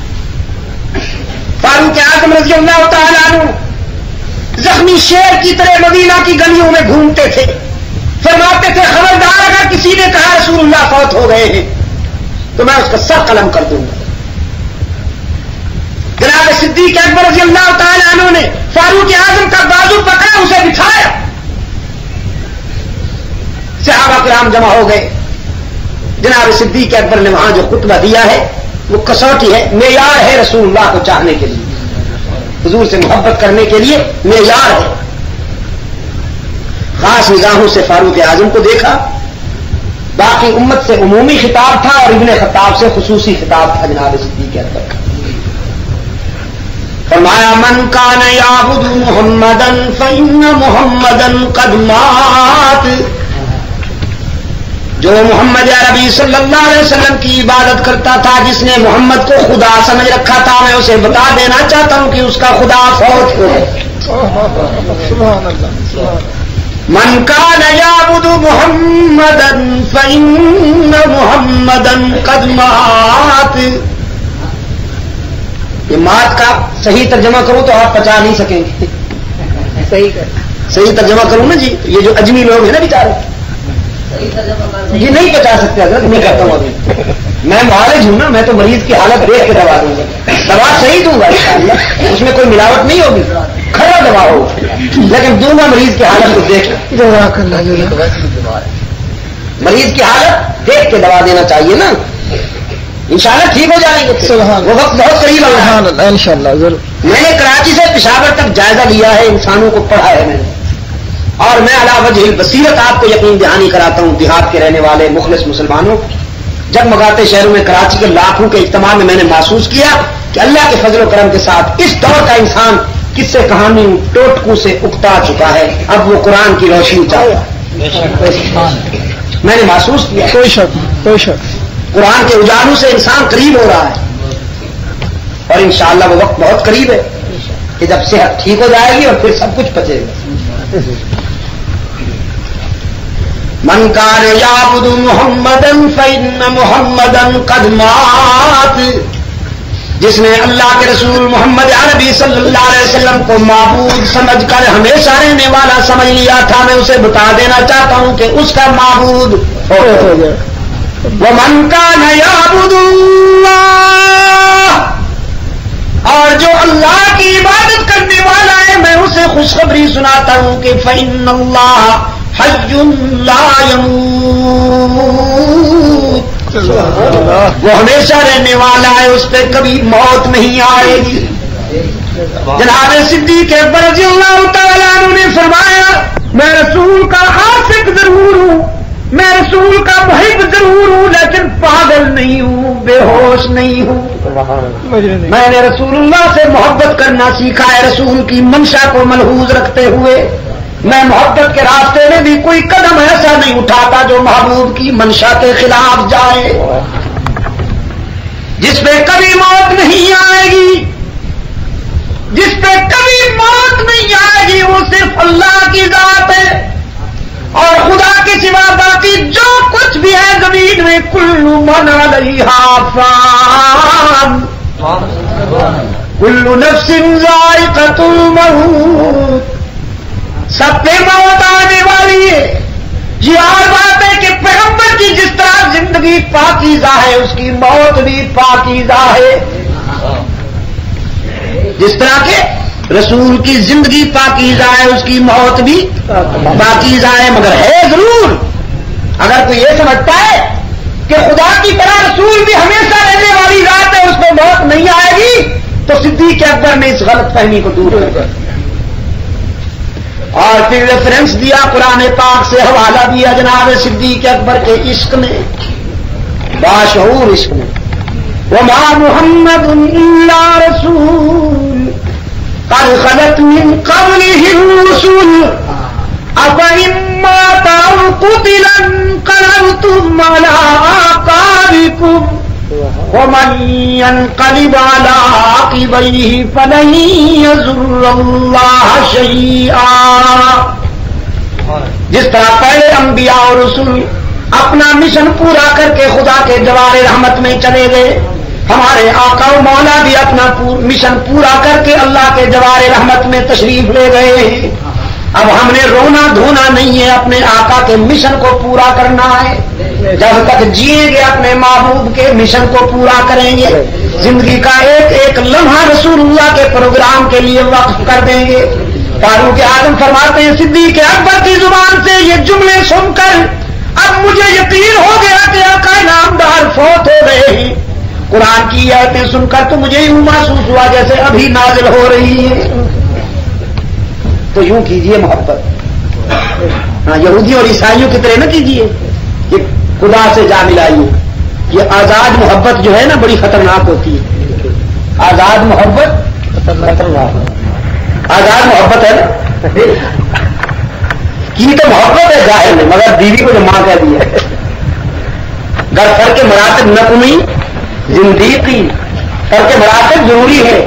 فاروق اعظم رضی اللہ تعالیٰ عنہ زخمی شیر کی طرح مدینہ کی گلیوں میں گھومتے تھے، فرماتے تھے خبردار اگر کسی نے کہا رسول اللہ فوت ہو گئے ہیں تو میں اس کا سر قلم کر دوں گا. جناب صدیق اکبر رضی اللہ تعالیٰ عنہ نے فاروق اعظم کا بازو پکڑا، اسے بٹھایا. صحابہ کرام جمع ہو گئے. جناب صدیق اکبر نے وہاں جو خطبہ دیا ہے وہ کسوٹی ہے، معیار ہے رسول اللہ کو چاہنے کے لیے، حضور سے محبت کرنے کے لیے معیار ہے. خاص نگاہوں سے فاروق اعظم کو دیکھا. باقی امت سے عمومی خطاب تھا اور ابن خطاب سے خصوصی خطاب تھا جناب صدیق اکبر کا. فرمایا من کان یعبد محمدا فإن محمدا قد مات. جو محمد عربی صلی اللہ علیہ وسلم کی عبادت کرتا تھا، جس نے محمد کو خدا سمجھ رکھا تھا، میں اسے بتا دینا چاہتا ہوں کہ اس کا خدا فوت ہو گئے. من کان یعبد محمدا فإن محمدا قد مات. یہ مات کا صحیح ترجمہ کروں تو آپ پچا نہیں سکیں گے. صحیح ترجمہ کروں نا جی، یہ جو اجمی لوگ ہیں نا بیچارے یہ نہیں پچا سکتے. حضرت میں کہتا ہوں ابھی میں معالج ہوں نا، میں تو مریض کی حالت دیکھ کے دوا دوں گا. دوا صحیح دوں گا انشاءاللہ، اس میں کوئی ملاوٹ نہیں ہوگی، کھڑا دوا ہوگا، لیکن دوں گا مریض کی حالت کو دیکھ. مریض کی حالت دیکھ کے دوا دینا چاہیے نا، انشاءاللہ ٹھیک ہو جائیں گے. وہ وقت بہت قریب آ رہا ہے انشاءاللہ. میں نے کراچی سے پشاور تک جائزہ لیا ہے، انسانوں کو پڑھا ہے میں نے، اور میں علی وجہ البصیرت آپ کو یقین دہانی کراتا ہوں. دیہات کے رہنے والے مخلص مسلمانوں، جگمگاتے شہروں میں کراچی کے لاکھوں کے اجتماع میں نے محسوس کیا کہ اللہ کے فضل و کرم کے ساتھ اس دور کا انسان کس سے کہانی ٹوٹکوں سے اکتا چکا ہے. اب وہ قرآن کی روشنی چاہتا ہے. میں نے محسوس کیا کوئی شک قرآن کے اجالوں سے انسان قریب ہو رہا ہے، اور انشاءاللہ وہ وقت بہت قریب ہے کہ جب صحت ٹھیک ہو جائے گی اور پھر سب کچھ بچے گا. من کان یعبد محمدا فإن محمدا قد مات. جس نے اللہ کے رسول محمد عربی صلی اللہ علیہ وسلم کو معبود سمجھ کر ہمیشہ رہنے والا سمجھ لیا تھا، میں اسے بتا دینا چاہتا ہوں کہ اس کا معبود فوت ہو گیا. ومن کان یعبد اللہ، اور جو اللہ کی عبادت کرنے والا ہے میں اسے خوشخبری سناتا ہوں کہ فإن اللہ حی لا یموت. وہ ہمیشہ رہنے والا ہے، اس پہ کبھی موت نہیں آئے گی. جناب صدیق اکبر رضی اللہ تعالیٰ عنہ نے فرمایا میں رسول کا عاشق ضرور ہوں، میں رسول کا محب ضرور ہوں، لیکن پاگل نہیں ہوں، بے ہوش نہیں ہوں. میں نے رسول اللہ سے محبت کرنا سیکھا ہے، رسول کی منشا کو ملحوظ رکھتے ہوئے. میں محبت کے راستے میں بھی کوئی قدم ایسا نہیں اٹھاتا جو محبوب کی منشا کے خلاف جائے. جس پہ کبھی موت نہیں آئے گی، جس پہ کبھی موت نہیں آئے گی، وہ صرف اللہ کی ذات ہے، اور خدا کے سوا باقی جو کچھ بھی ہے زمین میں کل من علیہا فان، کل نفس ذائقۃ الموت. سب پہ موت آنے والی ہے. یہ اور بات ہے کہ پیغمبر کی جس طرح زندگی پاکیزہ ہے اس کی موت بھی پاکیزہ ہے. جس طرح کے رسول کی زندگی پاکیزہ ہے اس کی موت بھی پاکیزہ ہے. مگر ہے ضرور، اگر کوئی یہ سمجھتا ہے کہ خدا کی طرح رسول بھی ہمیشہ رہنے والی ذات ہے، اس میں موت نہیں آئے گی، تو صدیق اکبر نے اس غلط فہمی کو دور کر دیا. اور پھر ریفرنس دیا قرآن پاک سے، حوالہ دیا جناب صدیق اکبر کے عشق میں، باشعور عشق میں. وما محمد الا رسول قد خلت من قبله الرسل افإن مات أو قتل انقلبتم على أعقابكم وَمَن يَنقَلِبْ عَلَىٰ عَقِبَيْهِ فَلَن يَضُرَّ اللَّهَ شَيْئًا. جس طرح پہلے انبیاء اور رسول اپنا مشن پورا کر کے خدا کے جوار رحمت میں چلے گئے، ہمارے آقا و مولا بھی اپنا مشن پورا کر کے اللہ کے جوار رحمت میں تشریف لے گئے ہیں. اب ہم نے رونا دھونا نہیں ہے، اپنے آقا کے مشن کو پورا کرنا ہے. جب تک جیئیں گے اپنے محبوب کے مشن کو پورا کریں گے. زندگی کا ایک ایک لمحہ رسول اللہ کے پروگرام کے لیے وقف کر دیں گے. فاروق اعظم فرماتے ہیں صدیق اکبر کی زبان سے یہ جملے سن کر اب مجھے یقین ہو گیا کہ آقا نامدار فوت ہو گئے ہیں. قرآن کی آیتیں سن کر تو مجھے یوں محسوس ہوا جیسے ابھی نازل ہو رہی ہے. تو یوں کیجئے محبت، ہاں یہودی اور عیسائیوں کی طرح نہ کیجئے کہ خدا سے جا ملائیے. یہ آزاد محبت جو ہے نا بڑی خطرناک ہوتی ہے. آزاد محبت خطرناک، آزاد محبت ہے نا کی تو محبت ہے ظاہر میں، مگر بیوی کو جو ماں کہہ دیا ہے. گر فرق کے مراتب نقمی زندگی فرق کے مراتب ضروری ہے.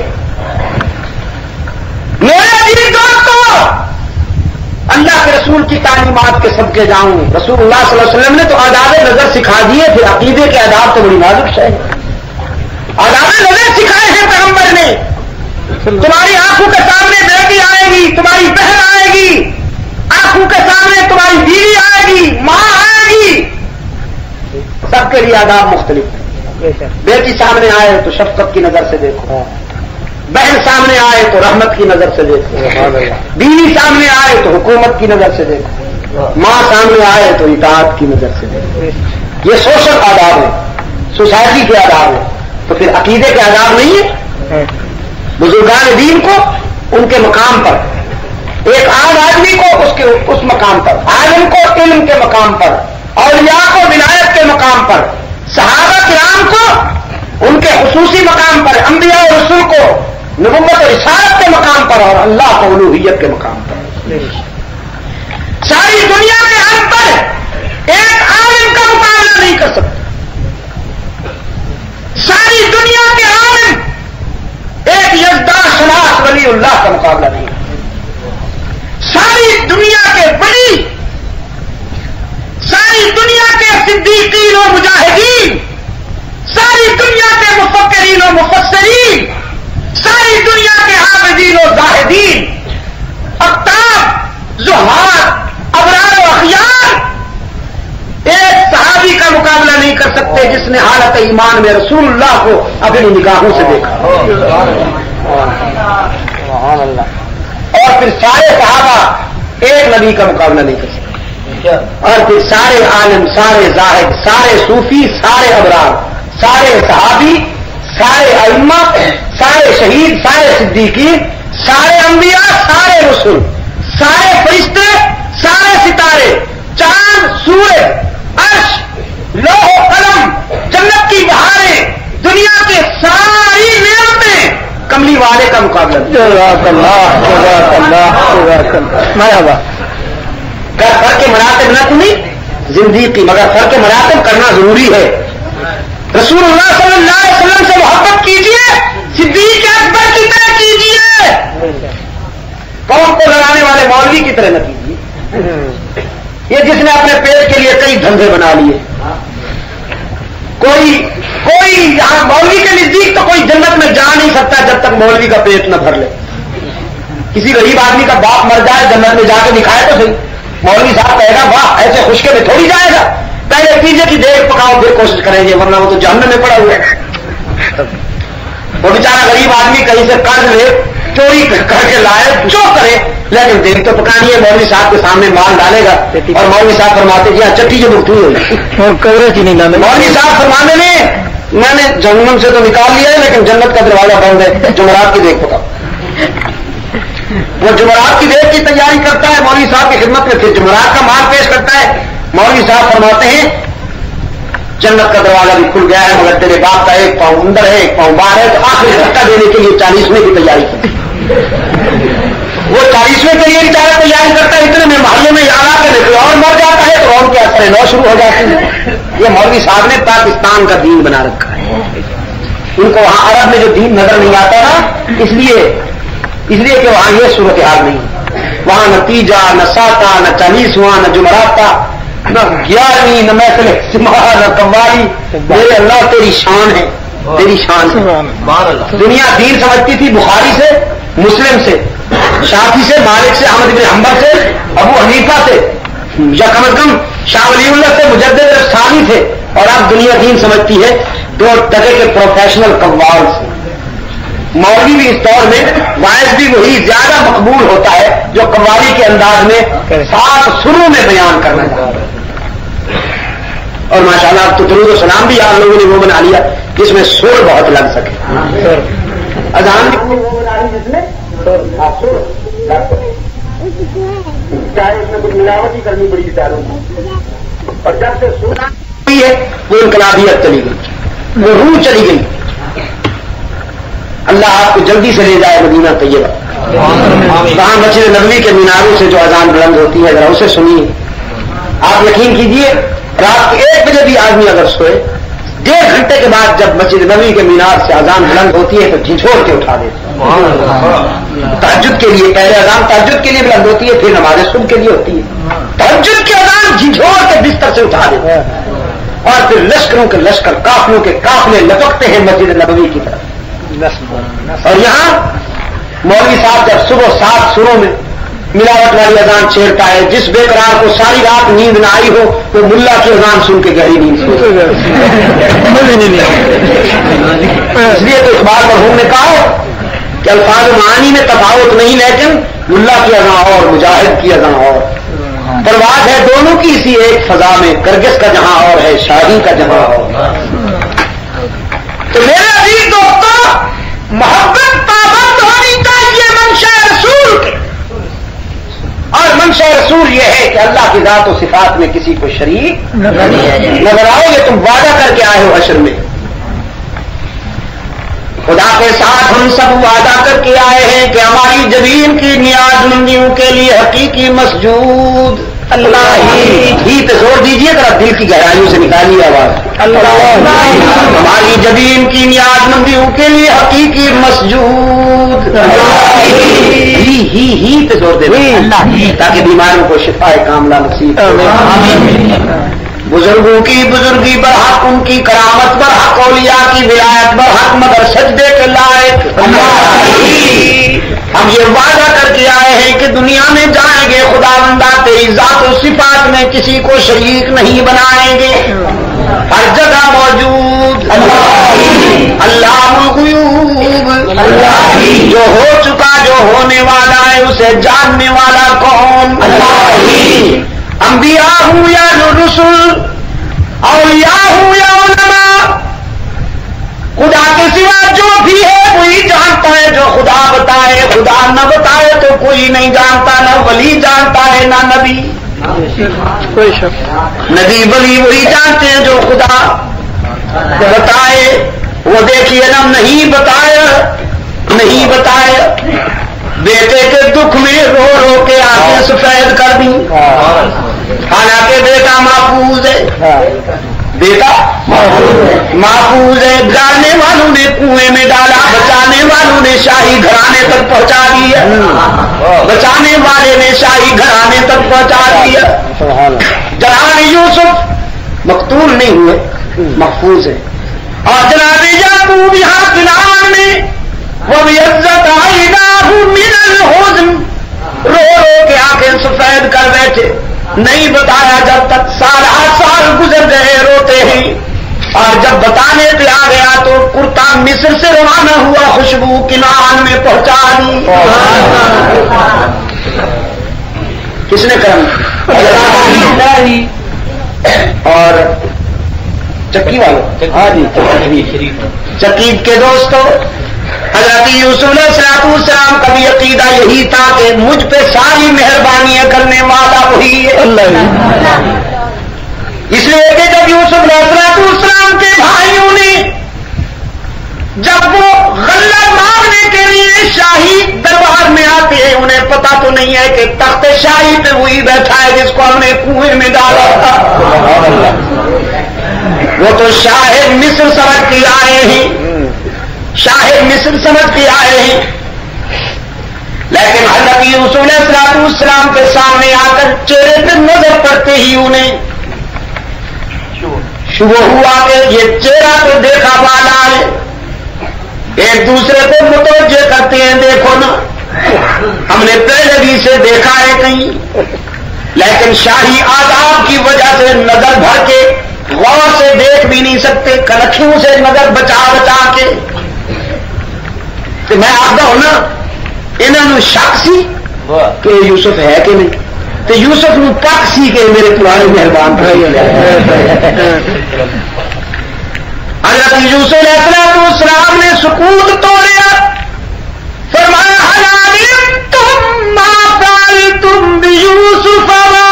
میرے دین دوستو، اللہ کے رسول کی تعلیمات کے صدقے جاؤں. رسول اللہ صلی اللہ علیہ وسلم نے تو آداب نظر سکھا دیے، پھر عقیدے کے آداب تو بڑی نازک ہے. آداب نظر سکھائے ہیں پیغمبر نے. تمہاری آنکھوں کے سامنے بیٹی آئے گی، تمہاری بہن آئے گی، آنکھوں کے سامنے تمہاری بیوی آئے گی، ماں آئے گی، سب کے لیے آداب مختلف ہیں. بیٹی سامنے آئے تو شفقت کی نظر سے دیکھو، بہن سامنے آئے تو رحمت کی نظر سے دیکھو، بیوی سامنے آئے تو حکومت کی نظر سے دیکھو، ماں سامنے آئے تو اطاعت کی نظر سے دیکھو. یہ سوشل آداب ہے، سوسائٹی کے آداب ہے. تو پھر عقیدے کے آداب نہیں ہے. بزرگان دین کو ان کے مقام پر، ایک عام آدمی کو اس مقام پر، عالم کو علم کے مقام پر، اولیاء کو ولایت کے مقام پر، صحابہ کرام کو ان کے خصوصی مقام پر، انبیاء اور رسول کو نبوت اور رسالت کے مقام پر، اور اللہ کو الوہیت کے مقام پر. ساری دنیا کے ہر پر ایک عالم کا مقابلہ نہیں کر سکتا. ساری دنیا کے عالم ایک یزدان شناس ولی اللہ کا مقابلہ نہیں. ساری دنیا کے بڑی، ساری دنیا کے صدیقین و مجاہدین، ساری دنیا کے مفکرین و مفسرین، ساری دنیا کے عابدین و زاہدین، اقطاب، زہاد، ابرار و اخیار ایک صحابی کا مقابلہ نہیں کر سکتے جس نے حالت ایمان میں رسول اللہ کو اپنی نگاہوں سے دیکھا. اور پھر سارے صحابہ ایک نبی کا مقابلہ نہیں کر سکتے. اور پھر سارے عالم، سارے زاہد، سارے صوفی، سارے ابرار، سارے صحابی، سارے ائمہ، سارے شہید، سارے صدیقین، سارے انبیاء، سارے رسول، سارے فرشتے، سارے ستارے، چاند، سورج، عرش، لوح و قلم، جنت کی بہاریں، دنیا کے ساری نعمتیں کملی والے کا مقابلہ. گر فرق کے مراتب نہ کنی زندگی، مگر فرق کے مراتب کرنا ضروری ہے. رسول اللہ صلی اللہ علیہ وسلم سے محبت کیجیے، صدیق اکبر کی طرح کیجیے، قوم کو لڑانے والے مولوی کی طرح نہ کیجیے. یہ جس نے اپنے پیٹ کے لیے کئی دھندے بنا لیے. کوئی یہاں مولوی کے نزدیک تو کوئی جنت میں جا نہیں سکتا جب تک مولوی کا پیٹ نہ بھر لے. کسی غریب آدمی کا باپ مر جائے جنت میں جا کے دکھائے تو صحیح. مولوی صاحب کہے گا واہ ایسے خشکے میں تھوڑی جائے گا، پہلے پیزے کی دیکھ پکاؤ پھر کوشش کریں گے، ورنہ وہ تو جہنم میں پڑا ہوا ہے. وہ بیچارہ غریب آدمی کہیں سے قرض لے، چوری کر کے لائے، جو کرے، لیکن دیکھ تو پکانی ہے. مولوی صاحب کے سامنے مال ڈالے گا اور مولوی صاحب فرماتے جی ہاں چٹی جو بکتی ہوئی. مولوی صاحب فرمانے میں نے جہنم سے تو نکال لیا ہے لیکن جنت کا دروازہ بند ہے، جمعرات کی دیکھ پکاؤ. وہ جمعرات کی دیکھ کی تیاری کرتا ہے مولوی صاحب کی خدمت میں، پھر جمعرات کا مال پیش کرتا ہے. مولوی صاحب فرماتے ہیں جنت کا دروازہ بھی کھل گیا ہے مگر تیرے باپ کا ایک پاؤں اندر ہے ایک پاؤں باہر ہے، تو آخری دھکا دینے کے لیے 40ویں کی تیاری کرتا ہے. وہ 40ویں کے لیے تیاری کرتا ہے، اتنے میں محلے میں یاد آ کے کوئی اور مر جاتا ہے تو اور کیا سفر نو شروع ہو جاتی ہے. یہ مولوی صاحب نے پاکستان کا دین بنا رکھا ہے. ان کو وہاں عرب میں جو دین نظر نہیں آتا نا اس لیے کہ وہاں یہ صورتحال نہیں. وہاں نہ تیجا نہ ساتا نہ 40واں نہ جمعرات نہ 11ویں نہ محفل سما نہ قوالی. میرے اللہ تیری شان ہے، تیری شان ہے. دنیا دین سمجھتی تھی بخاری سے، مسلم سے، شافعی سے، مالک سے، احمد بن حنبل سے، ابو حنیفہ سے، یا کم از کم شاہ ولی اللہ سے، مجدد ثانی سے. اور اب دنیا دین سمجھتی ہے 2 ٹکے کے پروفیشنل قوال سے. مولوی بھی اس دور میں وائز بھی وہی زیادہ مقبول ہوتا ہے جو قوالی کے انداز میں 7 سروں میں بیان کرنا چاہتا ہے. اور ماشاءاللہ اب تو درود و سلام بھی آپ لوگوں نے وہ بنا لیا جس میں سر بہت لگ سکے. اذان بھی وہ بنا لی جس میں چاہے اس میں کچھ ملاوٹ ہی کرنی پڑی بیچاروں کو. اور جب سے سنا ہے وہ انقلابیت چلی گئی، وہ روح چلی گئی. اللہ آپ کو جلدی سے لے جائے مدینہ طیبہ. وہاں مسجد نبوی کے میناروں سے جو اذان بلند ہوتی ہے ذرا اسے سنیے. آپ یقین کیجئے رات کے 1 بجے بھی آدمی اگر سوئے 1.5 گھنٹے کے بعد جب مسجد نبوی کے مینار سے اذان بلند ہوتی ہے تو جھنجھوڑ کے اٹھا دیتے ہیں. تہجد کے لیے پہلے اذان تہجد کے لیے بلند ہوتی ہے، پھر نماز صبح کے لیے ہوتی ہے. تہجد کے اذان جھنجھوڑ کے بستر سے اٹھا دیتے ہیں. اور پھر لشکروں کے لشکر، قافلوں کے قافلے لپکتے ہیں مسجد نبوی کی طرف. اور یہاں مولوی صاحب جب صبح 7 سروں میں ملاوٹ والی اذان چھیڑتا ہے، جس بے قرار کو ساری رات نیند نہ آئی ہو وہ ملا کی اذان سن کے گہری نیند سو. اس لیے تو اقبال مرحوم نے کہا کہ الفاظ معانی میں تفاوت نہیں لیکن ملا کی اذان اور مجاہد کی اذان اور. پرواز ہے دونوں کی اسی ایک فضا میں، کرگس کا جہاں اور ہے شاہی کا جہاں اور. تو میرے عزیز دوستوں محبت پابند ہونی چاہیے منشا رسول کے. اور منشا رسول یہ ہے کہ اللہ کی ذات و صفات میں کسی کو شریک نظر آؤ گے. تم وعدہ کر کے آئے ہو حشر میں. خدا کے ساتھ ہم سب وعدہ کر کے آئے ہیں کہ ہماری زمین کی نیاز مندیوں کے لیے حقیقی مسجود اللہ ہی پہ زور دیجیے ذرا دل کی گہرائیوں سے نکالیے آواز. ہماری زمین کی نیاز مندیوں کے لیے حقیقی مسجود ہی پہ زور دے تاکہ بیماروں کو شفا کاملہ نصیب. بزرگوں کی بزرگی برحق، ان کی کرامت برحق، اولیاء کی ولایت برحق، مگر سجدے کے لائق. ہم یہ وعدہ کر کے آئے ہیں کہ دنیا میں جائیں گے خداوندہ تیری ذات و صفات میں کسی کو شریک نہیں بنائیں گے. ہر جگہ موجود اللہ الغیوب، جو ہو چکا جو ہونے والا ہے اسے جاننے والا کون؟ انبیاء ہوں یا رسول، اولیاء ہوں یا علماء، خدا کے سوا جو بھی ہے وہی جانتا ہے جو خدا بتائے. خدا نہ بتائے تو کوئی نہیں جانتا، نہ ولی جانتا ہے نہ نبی. نبی ولی وہی جانتے ہیں جو خدا بتائے. وہ دیکھیے نا نہیں بتائے بیٹے کے دکھ میں رو رو کے آنکھیں سفید کر دی. حالانکہ بیٹا محفوظ ہے، بیٹا محفوظ ہے. ڈالنے والوں نے کنویں میں ڈالا، بچانے والوں نے شاہی گھرانے تک پہنچا دیا. بچانے والے نے شاہی گھرانے تک پہنچا دیا. جناب یوسف مقتول نہیں ہوئے، محفوظ ہے. اور جناب یعقوب یہاں کنعان میں وہ بھی عزت آئی من الحزن، رو رو کے آنکھیں سفید کر بیٹھے. نہیں بتایا جب تک 7 سال گزر گئے روتے ہیں. اور جب بتانے پہ آ گیا تو کرتا مصر سے روانہ ہوا، خوشبو کنعان میں پہنچا دی. کس نے کرم؟ اور چکی والوں، ہاں جی چکی کے دوستوں، حضرت یوسف علیہ السلام کا بھی عقیدہ یہی تھا کہ مجھ پہ ساری مہربانیاں کرنے والا وہی ہے. اس لیے کہ جب یوسف علیہ السلام کے بھائیوں نے جب وہ غلہ مانگنے کے لیے شاہی دربار میں آتے ہیں، انہیں پتا تو نہیں ہے کہ تخت شاہی پہ وہی بیٹھا ہے جس کو ہم نے کنویں میں ڈالا تھا. وہ تو شاہ مصر سمجھ کے آئے ہیں, شاہ مصر سمجھ کے آئے ہیں. لیکن حضرت یوسف علیہ السلام کے سامنے آ کر چہرے پہ نظر پڑتے ہی انہیں شبہ ہوا کہ یہ چہرہ تو دیکھا والا ہے, ایک دوسرے کو متوجہ کرتے ہیں. دیکھو نا, ہم نے پہلے بھی اسے دیکھا ہے کہیں, لیکن شاہی آداب کی وجہ سے نظر بھر کے غور سے دیکھ بھی نہیں سکتے, کنکھیوں سے نظر بچا بچا کے. تو میں آخر ہوں نا, انہوں شک سی کہ یوسف ہے کہ نہیں, تو یوسف نو پک سی کہ میرے پرانے مہربان بھائی. حضرت یوسف علیہ السلام نے سکوت توڑیا, فرمایا حل علمتم ما فعلتم بیوسف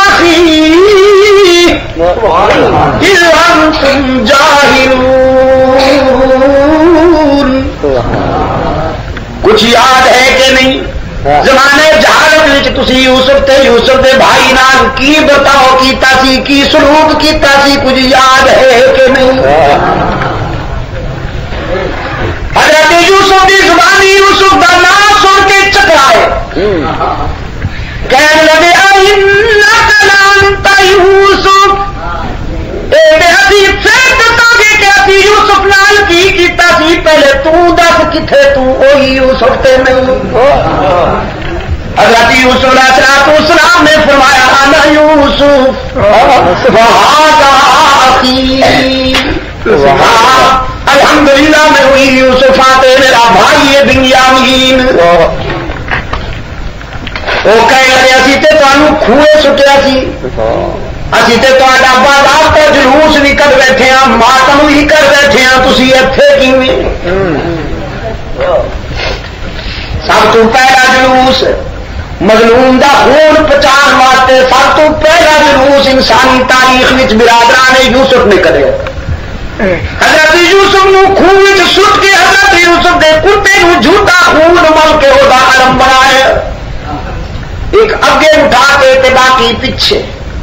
واخیہ اذ انتم جاہلون. کچھ یاد ہے کہ نہیں زمانے جہالت تسی یوسف تے یوسف دے بھائی نال کی برتاؤ کیتا سی, کی سلوک کیتا سی, کچھ یاد ہے کہ نہیں؟ حضرت یوسف کی زبانی یوسف کا نام سن کے چکرائے, کہنے لگے انک لانت یوسف, یوسف نال کی کیتا سی, پہلے تو دس کتنے تو وہی یوسف تے نہیں. حضرت یوسف علیہ السلام نے فرمایا انا یوسف وہذا اخی, الحمدللہ میں وہی یوسف آتے میرا بھائی ہے بنیامین. وہ کہہ لگے اسی تے تمہیں کھوئے سٹیا سی, اسی تے تہاڈا بازار تو جلوس بھی کر بیٹھے ہیں, ماتم بھی کر بیٹھے ہیں, تسی ایتھے کیویں؟ سب تو پہلا جلوس مظلوم دا خون پچان واسطے, سب تو پہلا جلوس انسانی تاریخ وچ برادران یوسف نے کرے. حضرت یوسف نو خون وچ سٹ کے حضرت یوسف دے کتے نو جھوٹا خون مل کے وہ علم بنایا, ایک اگے اٹھا کے تے باقی پیچھے.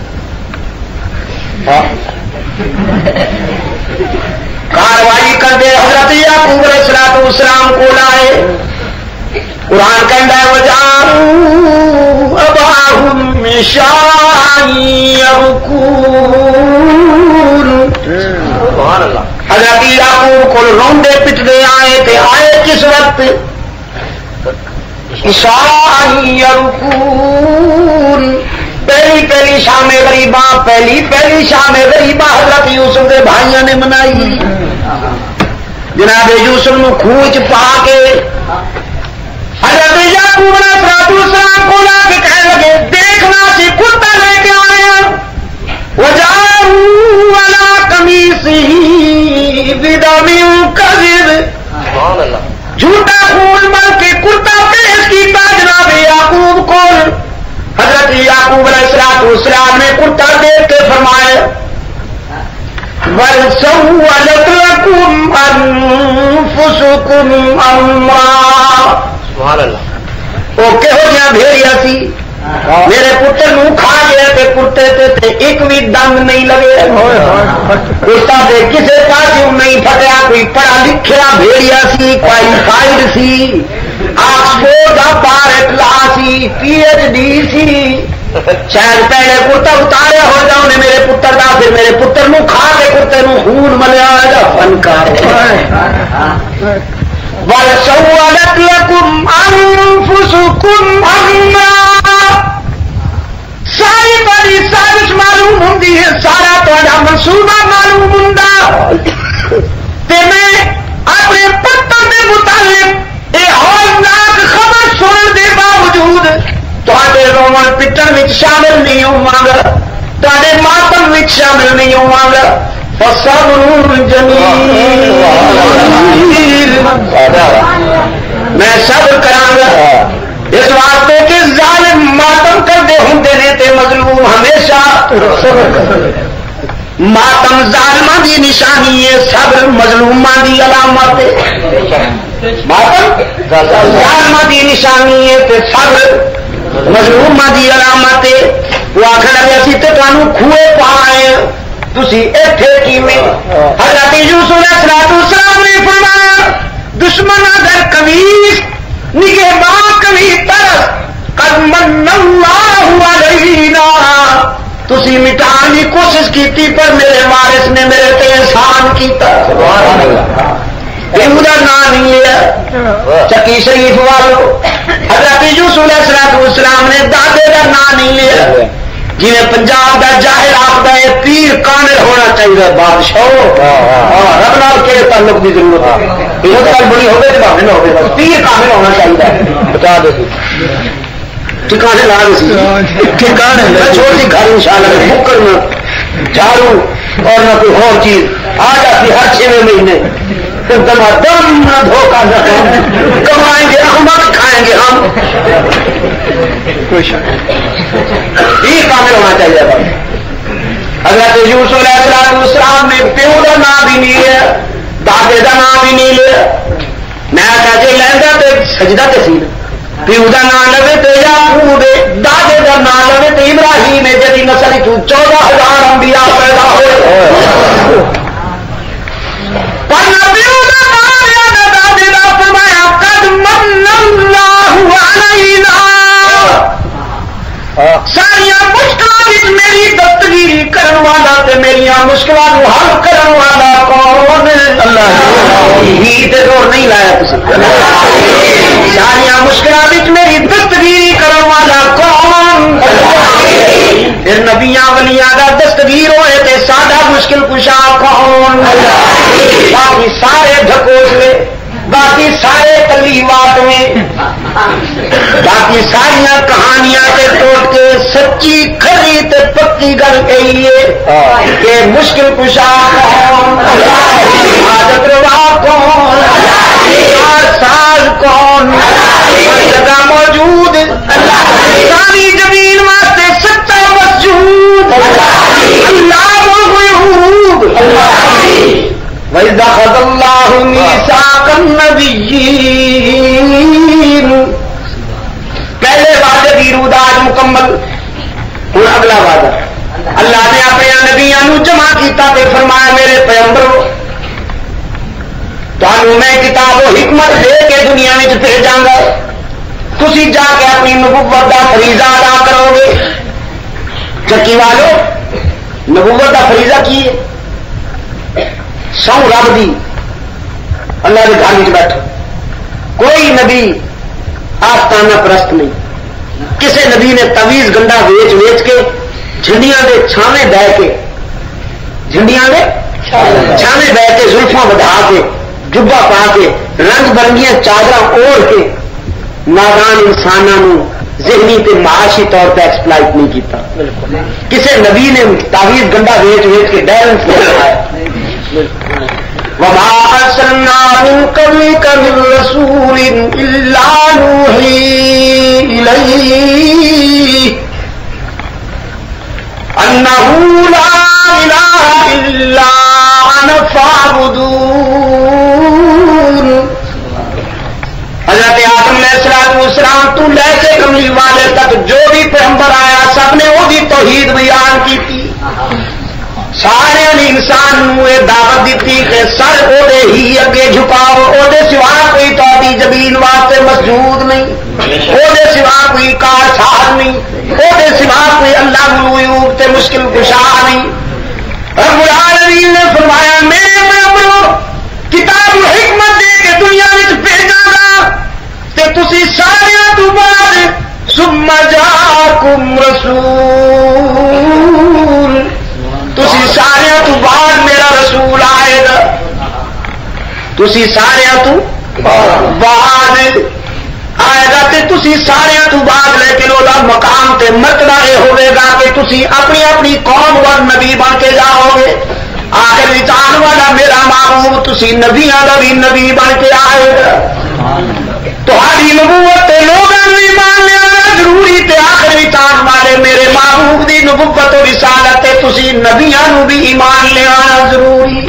کاروائی کر دے حضرت یعقوب علیہ السلام کو لائے. قرآن کہتا ہے وجاءوا اباہم عشاء یبکون. حضرت یعقوب کو روندے پٹتے آئے تے آئے کس وقت؟ عشاء یبکون, پہلی شام غریباں, پہلی شام غریباں حضرت یوسف کے بھائیوں نے منائی. جناب یوسف نو خوہ چ پا کے حضرت یعقوب علیہ السلام کو لا کے کہنے لگے دیکھنا سی کتا لے کے آئے ہیں. وجاءوا علی قمیصہ بدم کذب, جھوٹا خون مل کے کرتا پیش کیتا جناب یعقوب کو. حضرت یعقوب علیہ السلام نے کرتا دیکھ کے فرمایا بل سولت لکم انفسکم امرا. وہ کہو جہاں بھیڑیا سی میرے پتر نو کھا گیا تے کرتے تے ایک بھی دند نہیں لگے. کرتا دے کسے پاسوں نہیں پھٹیا, کوئی پڑھا لکھیا بھیڑیا سی, کوالیفائڈ سی, آکسفورڈ کا بار سی, PhD سی. شاید پہلے کرتا اتاریا ہو جاؤ نے میرے پتر کا, پھر میرے پتر نو کھا کے کرتے نو خون ملیا جا فنکار. وَلْسَوَّلَتْ لَكُمْ أَنفُسُكُمْ أَمْرًا. ساری بڑی سازش معلوم ہوں ہے, سارا تھوڑا منصوبہ معلوم ہوں. میں اپنے پتر کے متعلق یہ ہولناک خبر سننے کے باوجود تے رومن پٹن میں شامل نہیں ہوا گا, تے ماتم میں شامل نہیں ہوا گا. فصبر جمیل, میں صبر کراں گا اس واسطے کہ ظالم ماتم کرتے ہوں نے تے مظلوم ہمیشہ ماتم ظالماں دی نشانی ہے, صبر مظلوماں دی علامت ہے. ماتم ظالماں دی نشانی ہے تے صبر مظلوم دی علامت وہ آخر لگے اسی تو تمہیں کھوئے پائے تھی اتنے کیویں حضرت یوسف علیہ السلام نے فرمایا دشمن اگر قمیص نگہ باں کبھی ترس قد من اللہ علینا تسی مٹان کی کوشش کی پر میرے وارث نے میرے تے احسان کیتا یہ نام نہیں لیا چکی شریف والو حضرت یوسف علیہ السلام نے دادے کا نام نہیں لیا جی پنجاب کا جاہر آخر ہے پیر کامل ہونا چاہیے بادشاہ رب نال کہڑے تعلق کی ضرورت ہے یہ گل بڑی ہوگی تو بھاوے نہ ہوگی پیر کامل ہونا چاہیے بتا دے ٹھکانے لا دے ٹھکانے چھوڑ دی گھر ان شاء اللہ مکر نہ جھاڑو اور نہ کوئی اور چیز آ جاتی ہر 6 مہینے دم نہ دھوکہ نہ کمائیں گے احمد کھائیں گے ہم یہ کامل ہونا چاہیے حضرت یوسف علیہ السلام نے پیو کا نام بھی نہیں لیا دادے کا نام بھی نہیں لیا میں کہا جی لینا تو سجدہ تے سی پیو کا نام لے تو یعقوب دادے کا نام لے تو ابراہیم جی نسل 14,000 انبیاء پیدا ہوئے پر نہ پیو کا نام لیا نہ دادے کا فرمایا قد من اللہ علینا ساریا مشکل میری دستگیری کرن والا تے میری مشکلات حل کرن والا کون زور نہیں لایا ساریا مشکلات میری دستگیری کرن والا کون پھر نبیاں ولیاں کا دستگیر ہوئے تے سادہ مشکل کشا کون باقی سارے ڈھکوسلے باقی سارے کلیمات میں باقی ساریا کہانیاں کے ٹوٹ کے سچی کھری تے پکی گل کہیے کہ مشکل کشا کون حاجت روا کون ساز کون جگہ موجود ساری زمین واسطے سچا مسجود اللہ الغیوب وَإِذَا أَخَذَ اللَّهُ مِيثَاقَ النَّبِيِّينَ پہلے وعدے کی روداد مکمل ہوں اگلا وعدہ اللہ نے اپنے نبیوں جمع کیتا تے فرمایا میرے پیغمبرو تمہیں میں کتاب و حکمت دے کے دنیا میں بھیجاں گا تسی جا کے اپنی نبوت کا فریضہ ادا کرو گے چکی والو نبوت کا فریضہ کی ہے سو رب دی اللہ کے گھر میں بیٹھو کوئی نبی آستانہ پرست نہیں کسی نبی نے تویز گنڈا ویچ ویچ کے جھنڈیاں دے چھاویں بہ کے جھنڈیاں دے چھاویں بہ کے زلفاں بڑھا کے جبا پا کے رنگ برنگیاں چادر اوڑھ کے نادان انسانوں ذہنی تے معاشی طور پہ ایکسپلائٹ نہیں کیتا کسی نبی نے تعویذ گنڈا ویچ ویچ کے بیلنس لگایا وما ارسلنا من قبلك من رسول الا نوحي اليه انه لا اله الا انا فاعبدون حضرت آدم علیہ السلام تو لے کے کملی والے تک جو بھی پیغمبر آیا سب نے وہی توحید بیان کی تھی سارے انسان دعوت دیتی کہ سر اوے ہی اگے جھکاؤ وہ سوا کوئی تاری زمین واسطے مسجود نہیں وہ سوا کوئی کار ساز نہیں وہ سوا کوئی اللہ الغیوب تے مشکل کشا نہیں رب العالمین نے فرمایا میرے پیغمبرو کتاب حکمت دے کے دنیا میں بھیجا گا تے تسی سارے تو بعد ثم جاءکم رسول تسی سارے تو بعد میرا رسول آئے گا تسی سارے تو بعد آئے گا تے تسی سارے تو بعد لیکن وہ مقام تے مرتبہ یہ ہوئے گا کہ تسی اپنی اپنی قوم اور نبی بن کے جاؤ گے آخر وچان والا میرا معبود تسی نبیاں کا بھی نبی بن کے آئے گا تہاڈی نبوت تے لوگوں بھی مان لینا ضروری تے آخر وچان والے میرے معبود دی نبوت و رسالت تے تسی نبیاں نو بھی ایمان لے آنا ضروری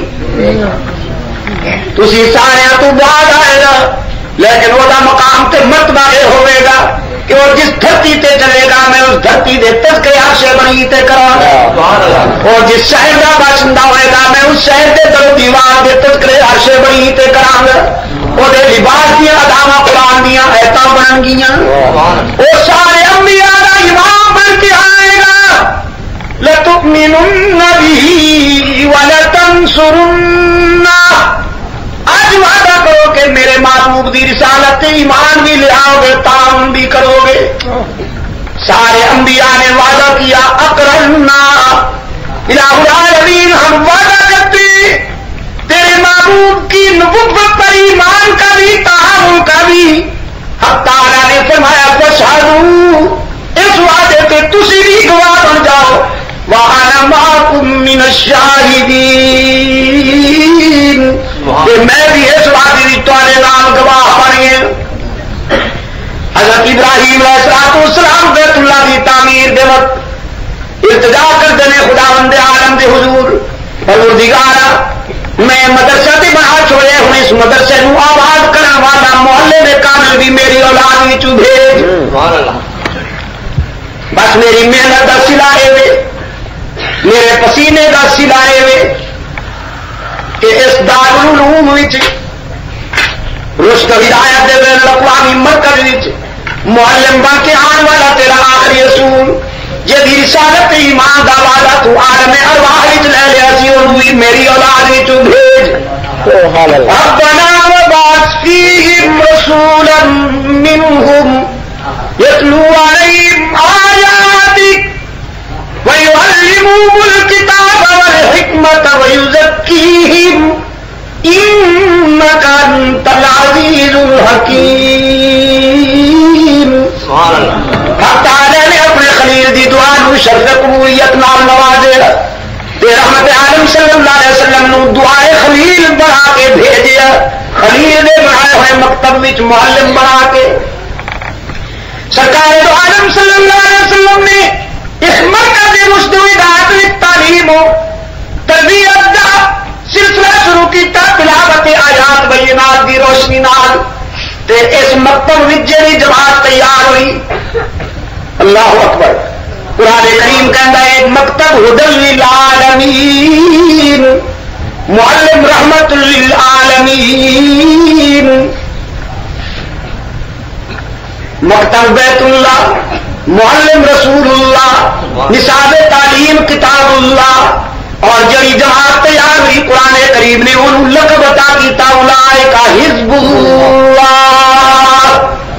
تسی سارے تو بعد آئے گا لیکن وہ مقام تے مرتبہ یہ ہوئے گا کہ وہ جس دھرتی تے چلے گا میں اس دھرتی دے تذکرے عرش بنی تے کراں اور جس شہر کا باشندہ ہوئے گا میں اس شہر کے در دیوار دے تذکرے عرش بنی تے کراں وہ لباس دیا اداواں قرآن دیا ایتاں بن گیاں وہ سارے انبیاء دا امام بن کے آئے گا لتؤمنن به ولتنصرن آج وعدہ کرو کہ میرے محبوب دی رسالت ایمان بھی لے آؤ گے تعاون بھی کرو گے سارے انبیاء نے وعدہ کیا اقررنا الہ العالمین ہم وعدہ کرتے تیرے محبوب کی نبوت پر ایمان کا بھی تعاون کا بھی حق تعالیٰ نے فرمایا فاشہدوا اس وعدے پہ تسی بھی گواہ بن جاؤ وَأَنَا مَعَكُم مِّنَ الشَّاهِدِينَ کہ میں بھی اس وعدے کی تمہارے نام گواہ بن گیا حضرت ابراہیم علیہ السلام بیت اللہ کی تعمیر دے وقت التجا کرتے ہیں خداوند عالم دے حضور پروردگارا میں مدرسہ تے بنا چھوڑے ہوں اس مدرسے نو آباد کرنے والا محلے میں کامل بھی میری اولاد وچوں بھیج بس میری محنت دا سلائے وے میرے پسینے دا سلائے وے کہ اس دارالعلوم وچ رشد ہدایت دے بین الاقوامی مرکز وچ معلم بن کے آن والا تیرا آخری رسول جدی رسالت ایمان دا وعدہ تو عالم ارواح وچ لے لیا سی اونوں میری اولاد وچوں بھیج ربنا وبعث فیہم رسولا منہم یتلو علیہم آیاتک وَيُعَلِّمُهُمُ الْكِتَابَ وَالْحِكْمَةَ وَيُزَكِّيهِمْ إِنَّكَ أَنْتَ الْعَزِيزُ الْحَكِيمُ حق تعالی نے اپنے خلیل دی دعا نو شرف قبولیت نال نوازے تے رحمت عالم صلی اللہ علیہ وسلم نو دعائے خلیل بنا کے بھیجیا خلیل نے بنائے ہوئے مکتب وچ معلم بنا کے سرکار دو عالم صلی اللہ علیہ وسلم نے اس مرکز رشد و ہدایت کی تعلیم و تربیت کا سلسلہ شروع کیا تلاوت آیات بینات کی روشنی نال تے اس مکتب وچ جڑی جماعت تیار ہوئی اللہ اکبر قرآن کریم کہندا ہے مکتب ہدی للعالمین معلم رحمت للعالمین مکتب بیت اللہ معلم رسول اللہ نصاب تعلیم کتاب اللہ اور جڑی جماعت تیار ہوئی قرآن کریم نے انہوں لقب عطا کیتا اولئک حزب اللہ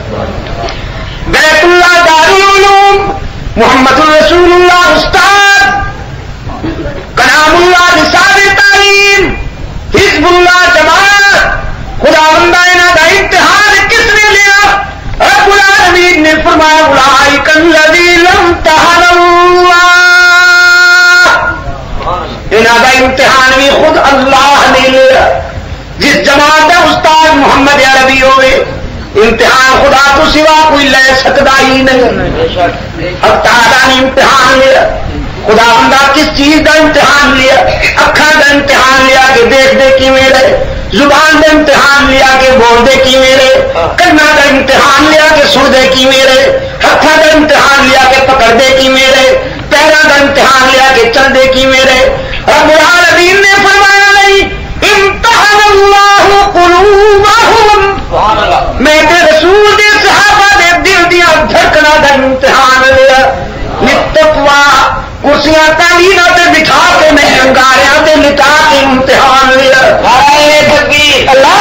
بیت اللہ دارالعلوم محمد رسول اللہ استاد کلام اللہ نصاب تعلیم حزب اللہ جماعت خداوندہ انہاں دا امتحان کس نے لیا رب العالمین نے فرمایا اولئک الذین امتحن اللہ انہاں دا امتحان بھی خود اللہ نے لیا جس جماعت کا استاد محمد عربی ہوئے امتحان خدا تو سوا کوئی لے سکتا ہی نہیں اب تعالیٰ نے امتحان لیا خدا بندہ کس چیز کا امتحان لیا اکھاں کا امتحان لیا کہ دیکھ دے کی میرے زبان کا امتحان لیا کہ بول دے کی میرے کنا کا امتحان لیا کہ سن دے کی میرے ہاتھوں کا امتحان لیا کہ پکڑ دے کی میرے پیروں کا امتحان لیا کہ چل دے کی میرے رب العالمین نے فرمایا نہیں امتحان اللہ قلوبہم میں تے رسول دے صحابہ دے دل دیا دھڑکنا دا امتحان لیا لتقوا کرسیاں تعلیمہ تے بٹھا کے میں انگاریاں تے لٹا کے امتحان لیا اللہ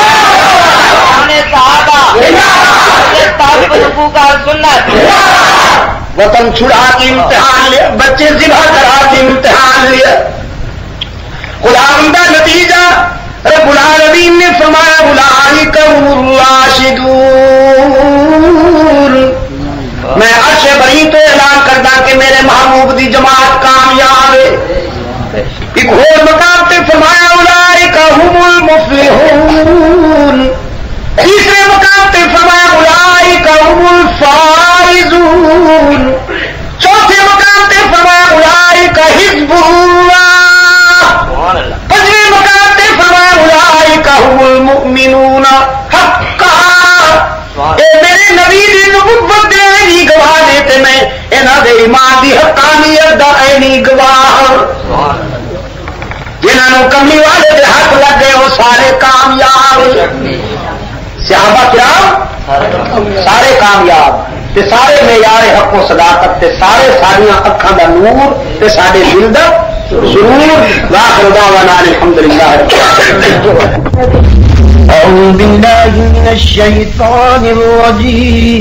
وطن چھڑا کے امتحان لیا بچے ذبح کرا کے امتحان لیا خدا بندہ نتیجہ رب العالمین نے فرمایا اولئک هم الراشدون میں عرش بری تو اعلان کردا کہ میرے محبوب دی جماعت کامیاب ہے ایک اور مقام پہ فرمایا اولئک هم المفلحون تیسرے مقام پہ فرمایا اولئک هم الفائزون چوتھے مقام پہ فرمایا اولئک حزب اللہ پانچویں مقام پہ فرمایا اولئک هم المؤمنون حقا اے میرے نبی دی نبوت دے گی انہاں دے ایمان دی حقانیت دا عینی گواہ جنہوں کملی والے دے حق لگے وہ سارے کامیاب صحابہ کرام سارے کامیاب تے سارے معیار حق و صداقت تے سارے ساریاں اکھاں دا نور تے سارے دل دا سرور واخر دعوانا الحمدللہ اعوذ باللہ من الشیطان الرجیم